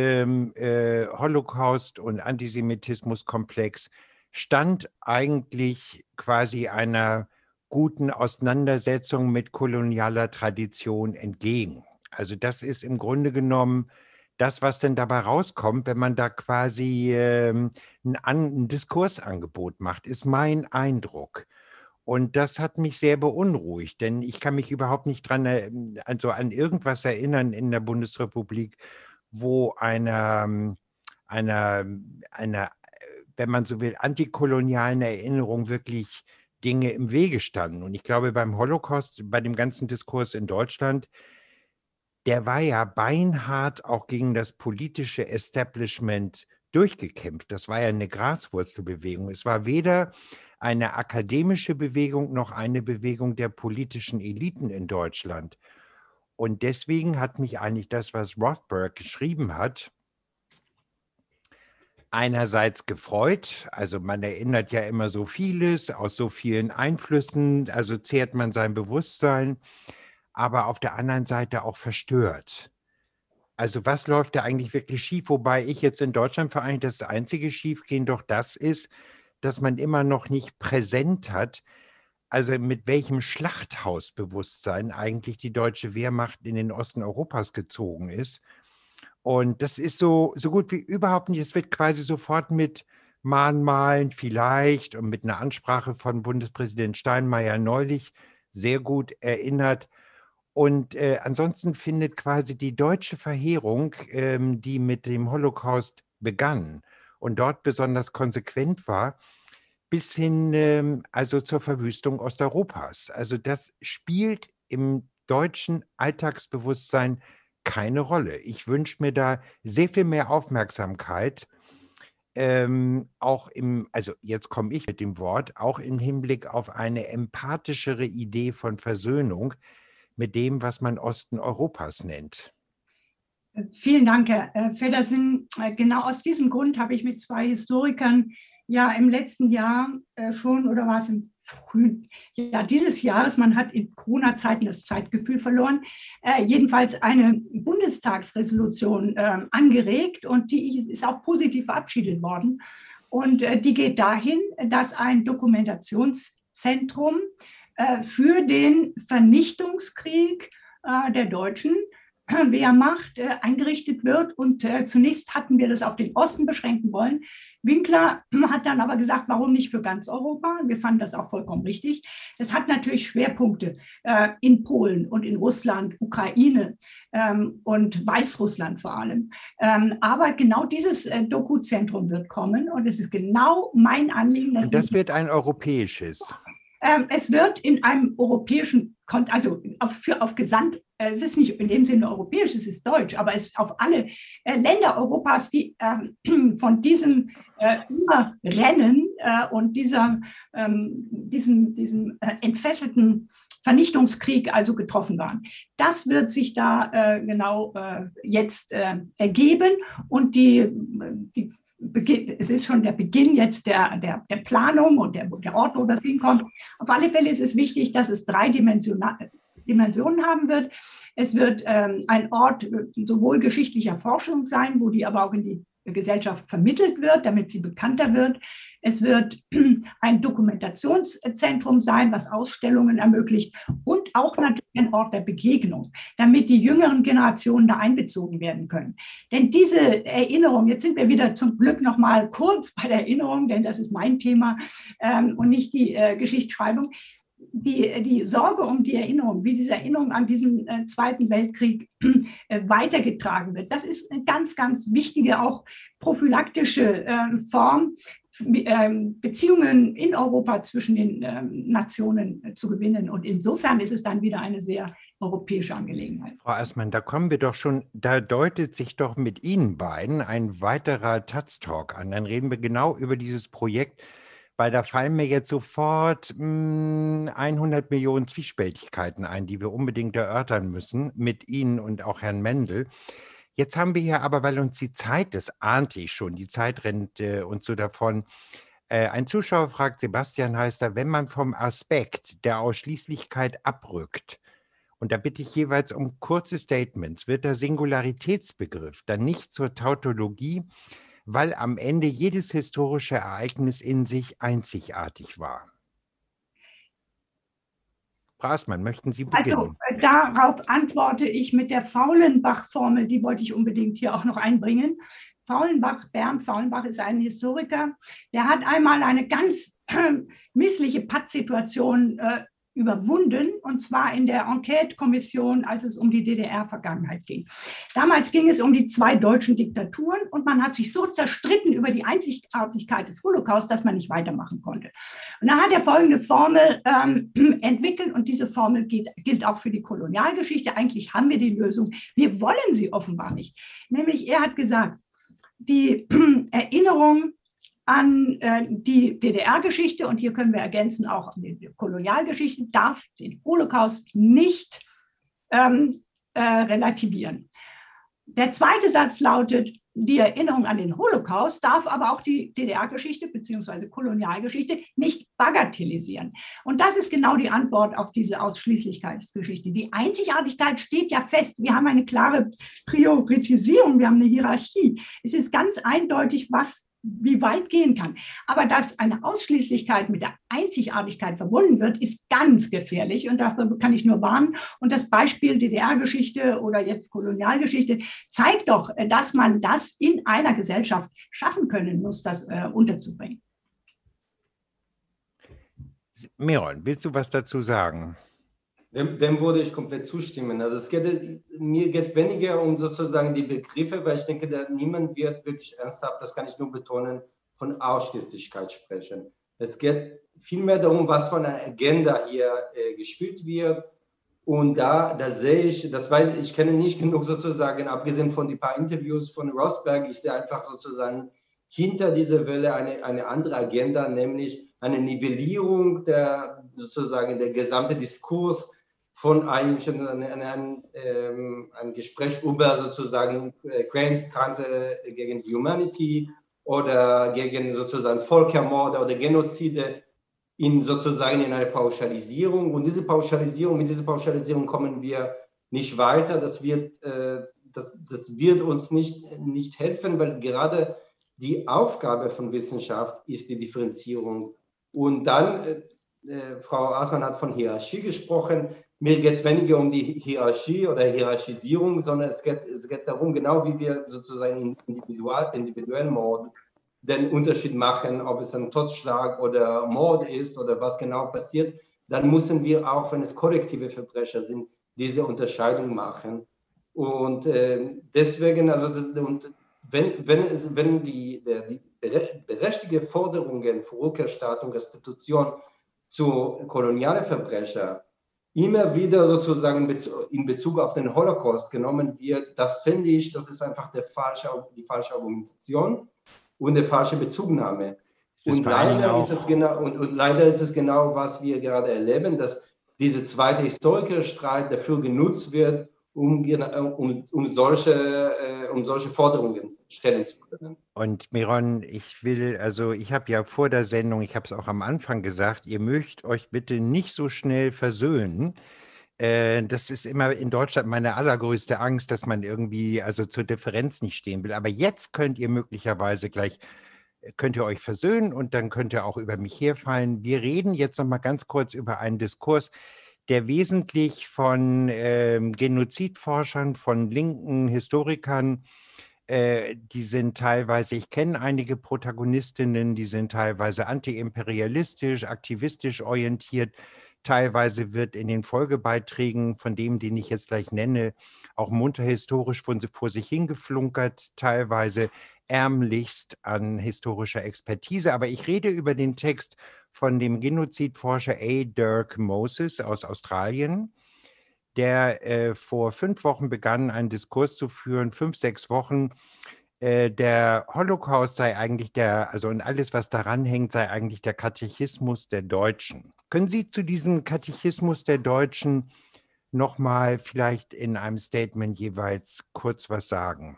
äh, Holocaust- und Antisemitismuskomplex stand eigentlich quasi einer guten Auseinandersetzung mit kolonialer Tradition entgegen. Also das ist im Grunde genommen das, was denn dabei rauskommt, wenn man da quasi ähm, ein, ein Diskursangebot macht, ist mein Eindruck. Und das hat mich sehr beunruhigt, denn ich kann mich überhaupt nicht dran, also an irgendwas erinnern in der Bundesrepublik, wo einer, einer, einer, wenn man so will, antikolonialen Erinnerung wirklich Dinge im Wege standen. Und ich glaube, beim Holocaust, bei dem ganzen Diskurs in Deutschland, der war ja beinhart auch gegen das politische Establishment durchgekämpft. Das war ja eine Graswurzelbewegung. Es war weder eine akademische Bewegung noch eine Bewegung der politischen Eliten in Deutschland. Und deswegen hat mich eigentlich das, was Rothberg geschrieben hat, einerseits gefreut. Also man erinnert ja immer so vieles aus so vielen Einflüssen, also zehrt man sein Bewusstsein, aber auf der anderen Seite auch verstört. Also was läuft da eigentlich wirklich schief? Wobei ich jetzt in Deutschland vor allem das einzige Schiefgehen doch das ist, dass man immer noch nicht präsent hat, also mit welchem Schlachthausbewusstsein eigentlich die deutsche Wehrmacht in den Osten Europas gezogen ist. Und das ist so, so gut wie überhaupt nicht. Es wird quasi sofort mit Mahnmalen vielleicht und mit einer Ansprache von Bundespräsident Steinmeier neulich sehr gut erinnert. Und äh, ansonsten findet quasi die deutsche Verheerung, ähm, die mit dem Holocaust begann und dort besonders konsequent war, bis hin ähm, also zur Verwüstung Osteuropas. Also das spielt im deutschen Alltagsbewusstsein keine Rolle. Ich wünsche mir da sehr viel mehr Aufmerksamkeit, ähm, auch im, also jetzt komme ich mit dem Wort, auch im Hinblick auf eine empathischere Idee von Versöhnung mit dem, was man Osten Europas nennt. Vielen Dank, Herr Feddersen. Genau aus diesem Grund habe ich mit zwei Historikern ja im letzten Jahr schon, oder war es im frühen Jahr dieses Jahres, man hat in Corona-Zeiten das Zeitgefühl verloren, äh, jedenfalls eine Bundestagsresolution äh, angeregt, und die ist auch positiv verabschiedet worden. Und äh, die geht dahin, dass ein Dokumentationszentrum äh, für den Vernichtungskrieg äh, der Deutschen Wehrmacht äh, eingerichtet wird. Und äh, zunächst hatten wir das auf den Osten beschränken wollen. Winkler hat dann aber gesagt, warum nicht für ganz Europa? Wir fanden das auch vollkommen richtig. Es hat natürlich Schwerpunkte äh, in Polen und in Russland, Ukraine ähm, und Weißrussland vor allem. Ähm, aber genau dieses äh, Doku-Zentrum wird kommen, und es ist genau mein Anliegen. Dass und das wird ein europäisches. Ähm, es wird in einem europäischen, also auf, für, auf Gesamt, äh, es ist nicht in dem Sinne europäisch, es ist deutsch, aber es ist auf alle äh, Länder Europas, die äh, von diesem äh, Überrennen äh, und dieser, ähm, diesem, diesem äh, entfesselten Vernichtungskrieg also getroffen waren. Das wird sich da äh, genau äh, jetzt äh, ergeben, und die, die es ist schon der Beginn jetzt der, der, der Planung und der, der Ort, wo das hinkommt. Auf alle Fälle ist es wichtig, dass es drei Dimensionen haben wird. Es wird ähm, ein Ort sowohl geschichtlicher Forschung sein, wo die aber auch in die Gesellschaft vermittelt wird, damit sie bekannter wird. Es wird ein Dokumentationszentrum sein, was Ausstellungen ermöglicht, und auch natürlich ein Ort der Begegnung, damit die jüngeren Generationen da einbezogen werden können. Denn diese Erinnerung, jetzt sind wir wieder zum Glück noch mal kurz bei der Erinnerung, denn das ist mein Thema ähm, und nicht die äh, Geschichtsschreibung. Die, die Sorge um die Erinnerung, wie diese Erinnerung an diesen äh, Zweiten Weltkrieg äh, weitergetragen wird, das ist eine ganz, ganz wichtige, auch prophylaktische äh, Form, äh, Beziehungen in Europa zwischen den äh, Nationen äh, zu gewinnen. Und insofern ist es dann wieder eine sehr europäische Angelegenheit. Frau Assmann, da kommen wir doch schon, da deutet sich doch mit Ihnen beiden ein weiterer Taz-Talk an. Dann reden wir genau über dieses Projekt, weil da fallen mir jetzt sofort mh, hundert Millionen Zwiespältigkeiten ein, die wir unbedingt erörtern müssen mit Ihnen und auch Herrn Mendel. Jetzt haben wir hier aber, weil uns die Zeit, das ahnte ich schon, die Zeit rennt äh, uns so davon. Äh, ein Zuschauer fragt, Sebastian heißt er, wenn man vom Aspekt der Ausschließlichkeit abrückt, und da bitte ich jeweils um kurze Statements, wird der Singularitätsbegriff dann nicht zur Tautologie, weil am Ende jedes historische Ereignis in sich einzigartig war. Frau Assmann, möchten Sie beginnen? Also darauf antworte ich mit der Faulenbach-Formel, die wollte ich unbedingt hier auch noch einbringen. Faulenbach, Bernd Faulenbach ist ein Historiker, der hat einmal eine ganz äh, missliche Pattsituation äh, überwunden, und zwar in der Enquete-Kommission, als es um die D D R-Vergangenheit ging. Damals ging es um die zwei deutschen Diktaturen, und man hat sich so zerstritten über die Einzigartigkeit des Holocaust, dass man nicht weitermachen konnte. Und dann hat er folgende Formel ähm, entwickelt, und diese Formel gilt, gilt auch für die Kolonialgeschichte. Eigentlich haben wir die Lösung, wir wollen sie offenbar nicht. Nämlich, er hat gesagt, die Erinnerung an äh, die D D R-Geschichte, und hier können wir ergänzen auch an die Kolonialgeschichte, darf den Holocaust nicht ähm, äh, relativieren. Der zweite Satz lautet, die Erinnerung an den Holocaust darf aber auch die D D R-Geschichte bzw. Kolonialgeschichte nicht bagatellisieren. Und das ist genau die Antwort auf diese Ausschließlichkeitsgeschichte. Die Einzigartigkeit steht ja fest. Wir haben eine klare Priorisierung, wir haben eine Hierarchie. Es ist ganz eindeutig, was wie weit gehen kann. Aber dass eine Ausschließlichkeit mit der Einzigartigkeit verbunden wird, ist ganz gefährlich, und dafür kann ich nur warnen. Und das Beispiel D D R-Geschichte oder jetzt Kolonialgeschichte zeigt doch, dass man das in einer Gesellschaft schaffen können muss, das äh, unterzubringen. Meron, willst du was dazu sagen? Dem, dem würde ich komplett zustimmen. Also es geht, mir geht weniger um sozusagen die Begriffe, weil ich denke, da niemand wird wirklich ernsthaft, das kann ich nur betonen, von Ausschließlichkeit sprechen. Es geht vielmehr darum, was von einer Agenda hier äh, gespielt wird Und da, da sehe ich, das weiß ich, ich kenne nicht genug sozusagen, abgesehen von ein paar Interviews von Rosberg, ich sehe einfach sozusagen hinter dieser Welle eine, eine andere Agenda, nämlich eine Nivellierung der sozusagen der gesamte Diskurs von eigentlich ein, ein, ein, ähm, ein Gespräch über sozusagen Crimes gegen die Humanity oder gegen sozusagen Völkermorde oder Genozide in sozusagen in eine Pauschalisierung. Und diese Pauschalisierung, mit dieser Pauschalisierung kommen wir nicht weiter. Das wird, äh, das, das wird uns nicht, nicht helfen, weil gerade die Aufgabe von Wissenschaft ist die Differenzierung. Und dann, äh, Frau Aßmann hat von Hierarchie gesprochen. Mir geht es weniger um die Hierarchie oder Hierarchisierung, sondern es geht, es geht darum, genau wie wir sozusagen individuell, individuell Mord den Unterschied machen, ob es ein Totschlag oder Mord ist oder was genau passiert, dann müssen wir auch, wenn es kollektive Verbrecher sind, diese Unterscheidung machen. Und äh, deswegen, also das, und wenn, wenn, es, wenn die, der, die berechtigte Forderungen für Rückerstattung, Restitution zu kolonialen Verbrechern immer wieder sozusagen in Bezug auf den Holocaust genommen wird, das finde ich, das ist einfach der falsche, die falsche Argumentation und eine falsche Bezugnahme. Und leider, ist es genau, und, und leider ist es genau, was wir gerade erleben, dass dieser zweite Historikerstreit dafür genutzt wird, um, um, um, solche, um solche Forderungen stellen zu können. Und Miron, ich will, also ich habe ja vor der Sendung, ich habe es auch am Anfang gesagt, ihr mögt euch bitte nicht so schnell versöhnen. Äh, das ist immer in Deutschland meine allergrößte Angst, dass man irgendwie also zur Differenz nicht stehen will. Aber jetzt könnt ihr möglicherweise gleich, könnt ihr euch versöhnen und dann könnt ihr auch über mich herfallen. Wir reden jetzt noch mal ganz kurz über einen Diskurs, der wesentlich von ähm, Genozidforschern, von linken Historikern, äh, die sind teilweise, ich kenne einige Protagonistinnen, die sind teilweise antiimperialistisch, aktivistisch orientiert. Teilweise wird in den Folgebeiträgen von dem, den ich jetzt gleich nenne, auch munter historisch von, vor sich hingeflunkert, teilweise ärmlichst an historischer Expertise. Aber ich rede über den Text von dem Genozidforscher A. Dirk Moses aus Australien, der äh, vor fünf Wochen begann, einen Diskurs zu führen, fünf, sechs Wochen. Äh, der Holocaust sei eigentlich der, also und alles, was daran hängt, sei eigentlich der Katechismus der Deutschen. Können Sie zu diesem Katechismus der Deutschen nochmal vielleicht in einem Statement jeweils kurz was sagen?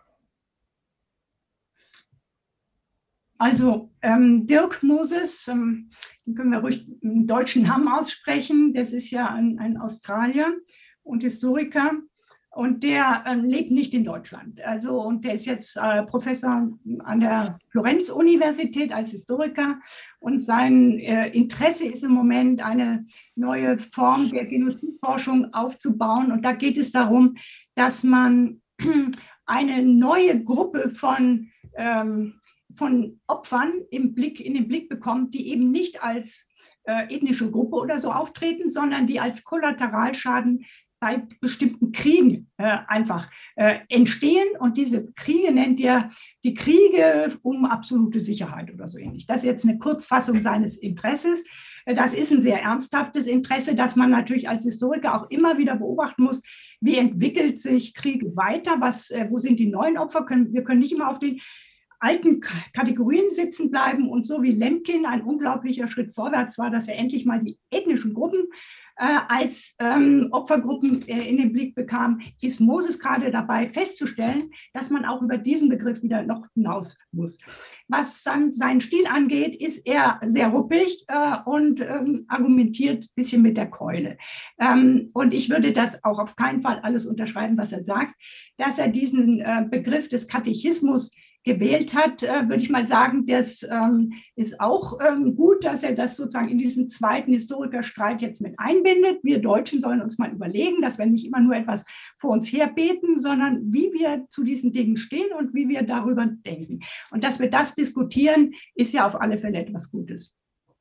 Also ähm, Dirk Moses, ähm, den können wir ruhig im deutschen Namen aussprechen, das ist ja ein, ein Australier und Historiker und der äh, lebt nicht in Deutschland. Also und der ist jetzt äh, Professor an der Florenz-Universität als Historiker und sein äh, Interesse ist im Moment eine neue Form der Genozidforschung aufzubauen und da geht es darum, dass man eine neue Gruppe von ähm, von Opfern im Blick, in den Blick bekommt, die eben nicht als äh, ethnische Gruppe oder so auftreten, sondern die als Kollateralschaden bei bestimmten Kriegen äh, einfach äh, entstehen. Und diese Kriege nennt er die Kriege um absolute Sicherheit oder so ähnlich. Das ist jetzt eine Kurzfassung seines Interesses. Das ist ein sehr ernsthaftes Interesse, das man natürlich als Historiker auch immer wieder beobachten muss. Wie entwickelt sich Krieg weiter? Was, äh, wo sind die neuen Opfer? Können, wir können nicht immer auf den alten Kategorien sitzen bleiben und so wie Lemkin ein unglaublicher Schritt vorwärts war, dass er endlich mal die ethnischen Gruppen äh, als ähm, Opfergruppen äh, in den Blick bekam, ist Moses gerade dabei festzustellen, dass man auch über diesen Begriff wieder noch hinaus muss. Was dann seinen Stil angeht, ist er sehr ruppig äh, und ähm, argumentiert ein bisschen mit der Keule. Ähm, und ich würde das auch auf keinen Fall alles unterschreiben, was er sagt, dass er diesen äh, Begriff des Katechismus gewählt hat, äh, würde ich mal sagen, das ähm, ist auch ähm, gut, dass er das sozusagen in diesen zweiten Historikerstreit jetzt mit einbindet. Wir Deutschen sollen uns mal überlegen, dass wir nicht immer nur etwas vor uns herbeten, sondern wie wir zu diesen Dingen stehen und wie wir darüber denken. Und dass wir das diskutieren, ist ja auf alle Fälle etwas Gutes.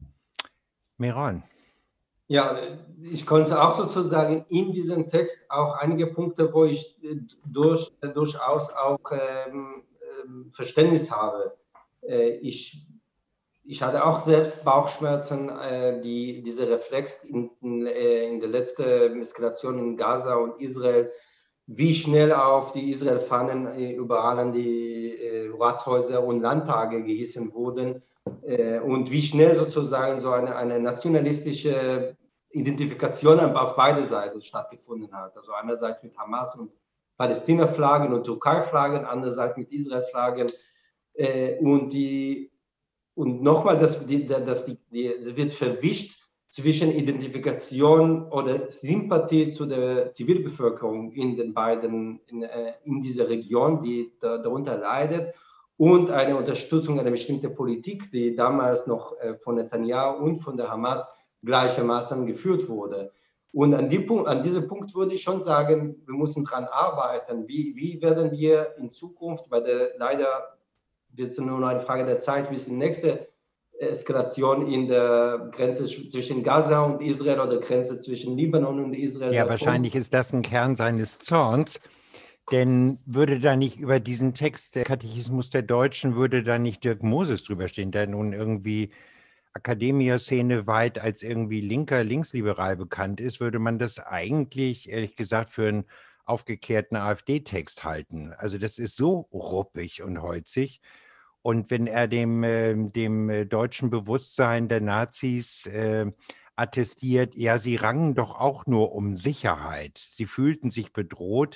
Miron. Ja, ich konnte auch sozusagen in diesem Text auch einige Punkte, wo ich durch, durchaus auch ähm, Verständnis habe. Ich, ich hatte auch selbst Bauchschmerzen, äh, die, diese Reflex in, in, in der letzten Eskalation in Gaza und Israel, wie schnell auf die Israel-Fahnen äh, überall an die äh, Ratshäuser und Landtage gehissen wurden äh, und wie schnell sozusagen so eine, eine nationalistische Identifikation auf beide Seiten stattgefunden hat. Also einerseits mit Hamas und Palästina-Flaggen und Türkei-Flaggen, andererseits mit Israel-Flaggen. Äh, und die, und nochmal, das, die, das, die, die, das wird verwischt zwischen Identifikation oder Sympathie zu der Zivilbevölkerung in den beiden, in, in dieser Region, die da, darunter leidet, und eine Unterstützung einer bestimmten Politik, die damals noch von Netanyahu und von der Hamas gleichermaßen geführt wurde. Und an, die, an diesem Punkt würde ich schon sagen, wir müssen daran arbeiten. Wie, wie werden wir in Zukunft, weil der, leider wird es nur noch eine Frage der Zeit, wie es die nächste Eskalation in der Grenze zwischen Gaza und Israel oder Grenze zwischen Libanon und Israel. Ja, wahrscheinlich ist das ein Kern seines Zorns, denn würde da nicht über diesen Text, der Katechismus der Deutschen, würde da nicht Dirk Moses drüber stehen, der nun irgendwie Akademierszene weit als irgendwie linker, linksliberal bekannt ist, würde man das eigentlich, ehrlich gesagt, für einen aufgeklärten AfD-Text halten. Also das ist so ruppig und holzig. Und wenn er dem, äh, dem deutschen Bewusstsein der Nazis äh, attestiert, ja, sie rangen doch auch nur um Sicherheit, sie fühlten sich bedroht,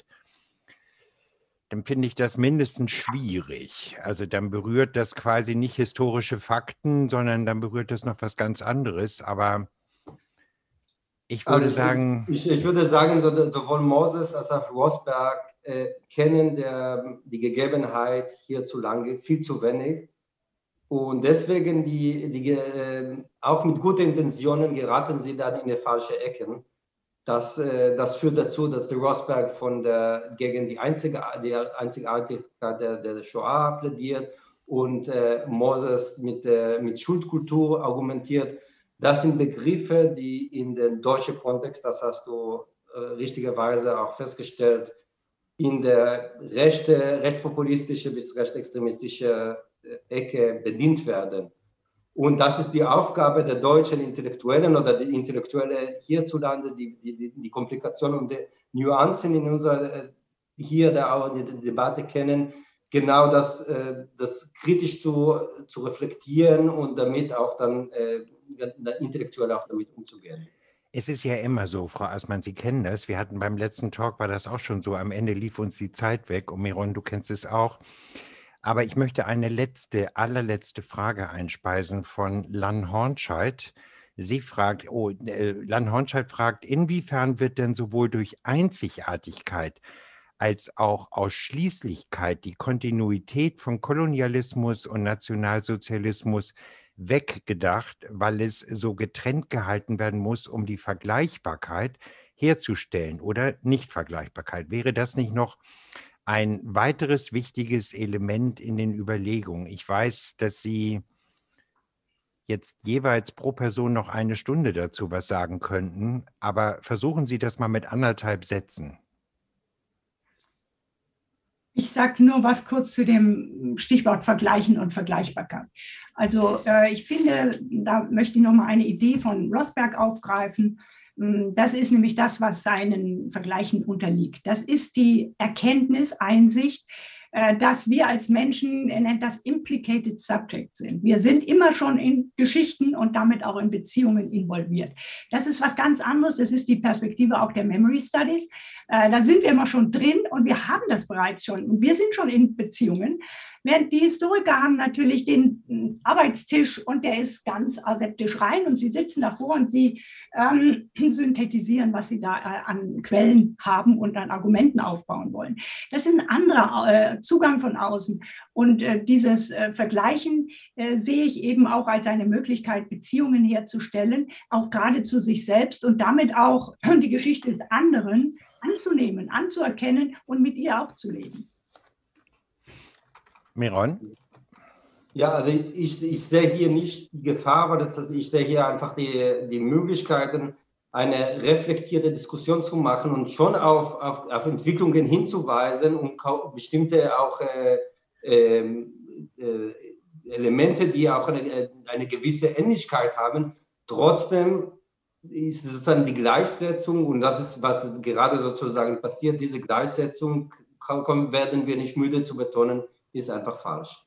dann finde ich das mindestens schwierig. Also dann berührt das quasi nicht historische Fakten, sondern dann berührt das noch was ganz anderes. Aber ich würde also, sagen... Ich, ich würde sagen, sowohl Moses als auch Rosberg äh, kennen der, die Gegebenheit hierzulande viel zu wenig. Und deswegen, die, die, äh, auch mit guten Intentionen geraten sie dann in die falsche Ecken. Das, äh, das führt dazu, dass der Rosberg von der, gegen die, einzige, die Einzigartigkeit der, der Shoah plädiert und äh, Moses mit, äh, mit Schuldkultur argumentiert. Das sind Begriffe, die in den deutschen Kontext, das hast du äh, richtigerweise auch festgestellt, in der rechte, rechtspopulistische bis rechtsextremistische Ecke bedient werden. Und das ist die Aufgabe der deutschen Intellektuellen oder die Intellektuelle hierzulande, die, die, die Komplikationen und die Nuancen in unserer hier der, die Debatte kennen, genau das, das kritisch zu, zu reflektieren und damit auch dann äh, intellektuell auch damit umzugehen. Es ist ja immer so, Frau Assmann, Sie kennen das. Wir hatten beim letzten Talk, war das auch schon so, am Ende lief uns die Zeit weg. Und Miron, du kennst es auch. Aber ich möchte eine letzte, allerletzte Frage einspeisen von Lan Hornscheid. Sie fragt, oh, äh, Lan Hornscheid fragt, inwiefern wird denn sowohl durch Einzigartigkeit als auch Ausschließlichkeit die Kontinuität von Kolonialismus und Nationalsozialismus weggedacht, weil es so getrennt gehalten werden muss, um die Vergleichbarkeit herzustellen oder Nichtvergleichbarkeit? Wäre das nicht noch ein weiteres wichtiges Element in den Überlegungen? Ich weiß, dass Sie jetzt jeweils pro Person noch eine Stunde dazu was sagen könnten, aber versuchen Sie das mal mit anderthalb Sätzen. Ich sage nur was kurz zu dem Stichwort Vergleichen und Vergleichbarkeit. Also äh, ich finde, da möchte ich noch mal eine Idee von Rothberg aufgreifen. Das ist nämlich das, was seinen Vergleichen unterliegt. Das ist die Erkenntnis, Einsicht, dass wir als Menschen, er nennt das implicated subject sind. Wir sind immer schon in Geschichten und damit auch in Beziehungen involviert. Das ist was ganz anderes. Das ist die Perspektive auch der Memory Studies. Da sind wir immer schon drin und wir haben das bereits schon. Und wir sind schon in Beziehungen. Während die Historiker haben natürlich den Arbeitstisch und der ist ganz aseptisch rein und sie sitzen davor und sie ähm, synthetisieren, was sie da äh, an Quellen haben und an Argumenten aufbauen wollen. Das ist ein anderer äh, Zugang von außen und äh, dieses äh, Vergleichen äh, sehe ich eben auch als eine Möglichkeit, Beziehungen herzustellen, auch gerade zu sich selbst und damit auch die Geschichte des anderen anzunehmen, anzuerkennen und mit ihr auch zu leben. Miron? Ja, also ich, ich sehe hier nicht die Gefahr, aber das ist, ich sehe hier einfach die, die Möglichkeiten, eine reflektierte Diskussion zu machen und schon auf, auf, auf Entwicklungen hinzuweisen und bestimmte auch äh, äh, Elemente, die auch eine, eine gewisse Ähnlichkeit haben. Trotzdem ist sozusagen die Gleichsetzung, und das ist, was gerade sozusagen passiert, diese Gleichsetzung, werden wir nicht müde zu betonen, ist einfach falsch.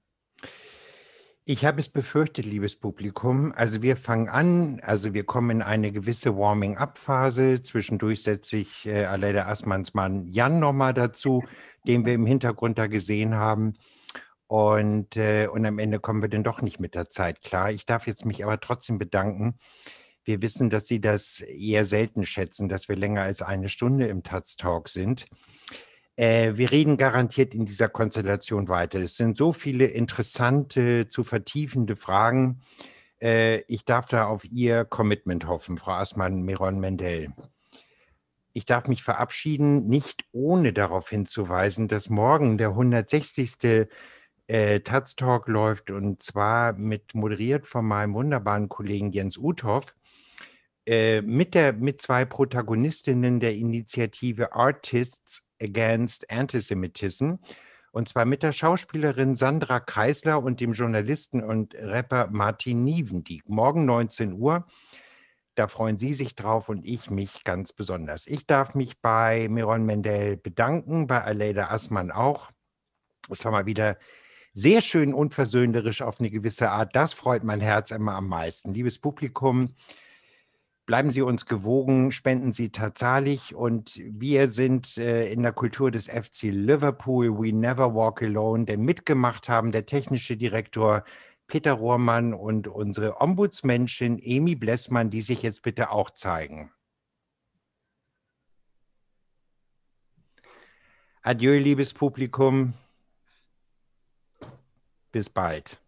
Ich habe es befürchtet, liebes Publikum. Also wir fangen an, also wir kommen in eine gewisse Warming-up-Phase. Zwischendurch setze ich äh, Aleida Assmanns Mann Jan nochmal dazu, den wir im Hintergrund da gesehen haben. Und, äh, und am Ende kommen wir dann doch nicht mit der Zeit klar. Ich darf jetzt mich aber trotzdem bedanken. Wir wissen, dass Sie das eher selten schätzen, dass wir länger als eine Stunde im Taz Talk sind. Äh, wir reden garantiert in dieser Konstellation weiter. Es sind so viele interessante, zu vertiefende Fragen. Äh, ich darf da auf Ihr Commitment hoffen, Frau Assmann, Meron Mendel. Ich darf mich verabschieden, nicht ohne darauf hinzuweisen, dass morgen der hundertsechzigste Äh, Taz Talk läuft, und zwar mit moderiert von meinem wunderbaren Kollegen Jens Uthoff, äh, mit, der, mit zwei Protagonistinnen der Initiative Artists Against Antisemitism, und zwar mit der Schauspielerin Sandra Kreisler und dem Journalisten und Rapper Martin Niewendieck. Morgen neunzehn Uhr. Da freuen Sie sich drauf und ich mich ganz besonders. Ich darf mich bei Meron Mendel bedanken, bei Aleida Assmann auch. Es war mal wieder sehr schön unversöhnlerisch auf eine gewisse Art. Das freut mein Herz immer am meisten. Liebes Publikum, bleiben Sie uns gewogen, spenden Sie tatsächlich, und wir sind äh, in der Kultur des F C Liverpool, We Never Walk Alone, denn mitgemacht haben der technische Direktor Peter Rohrmann und unsere Ombudsmenschin Emi Blessmann, die sich jetzt bitte auch zeigen. Adieu, liebes Publikum. Bis bald.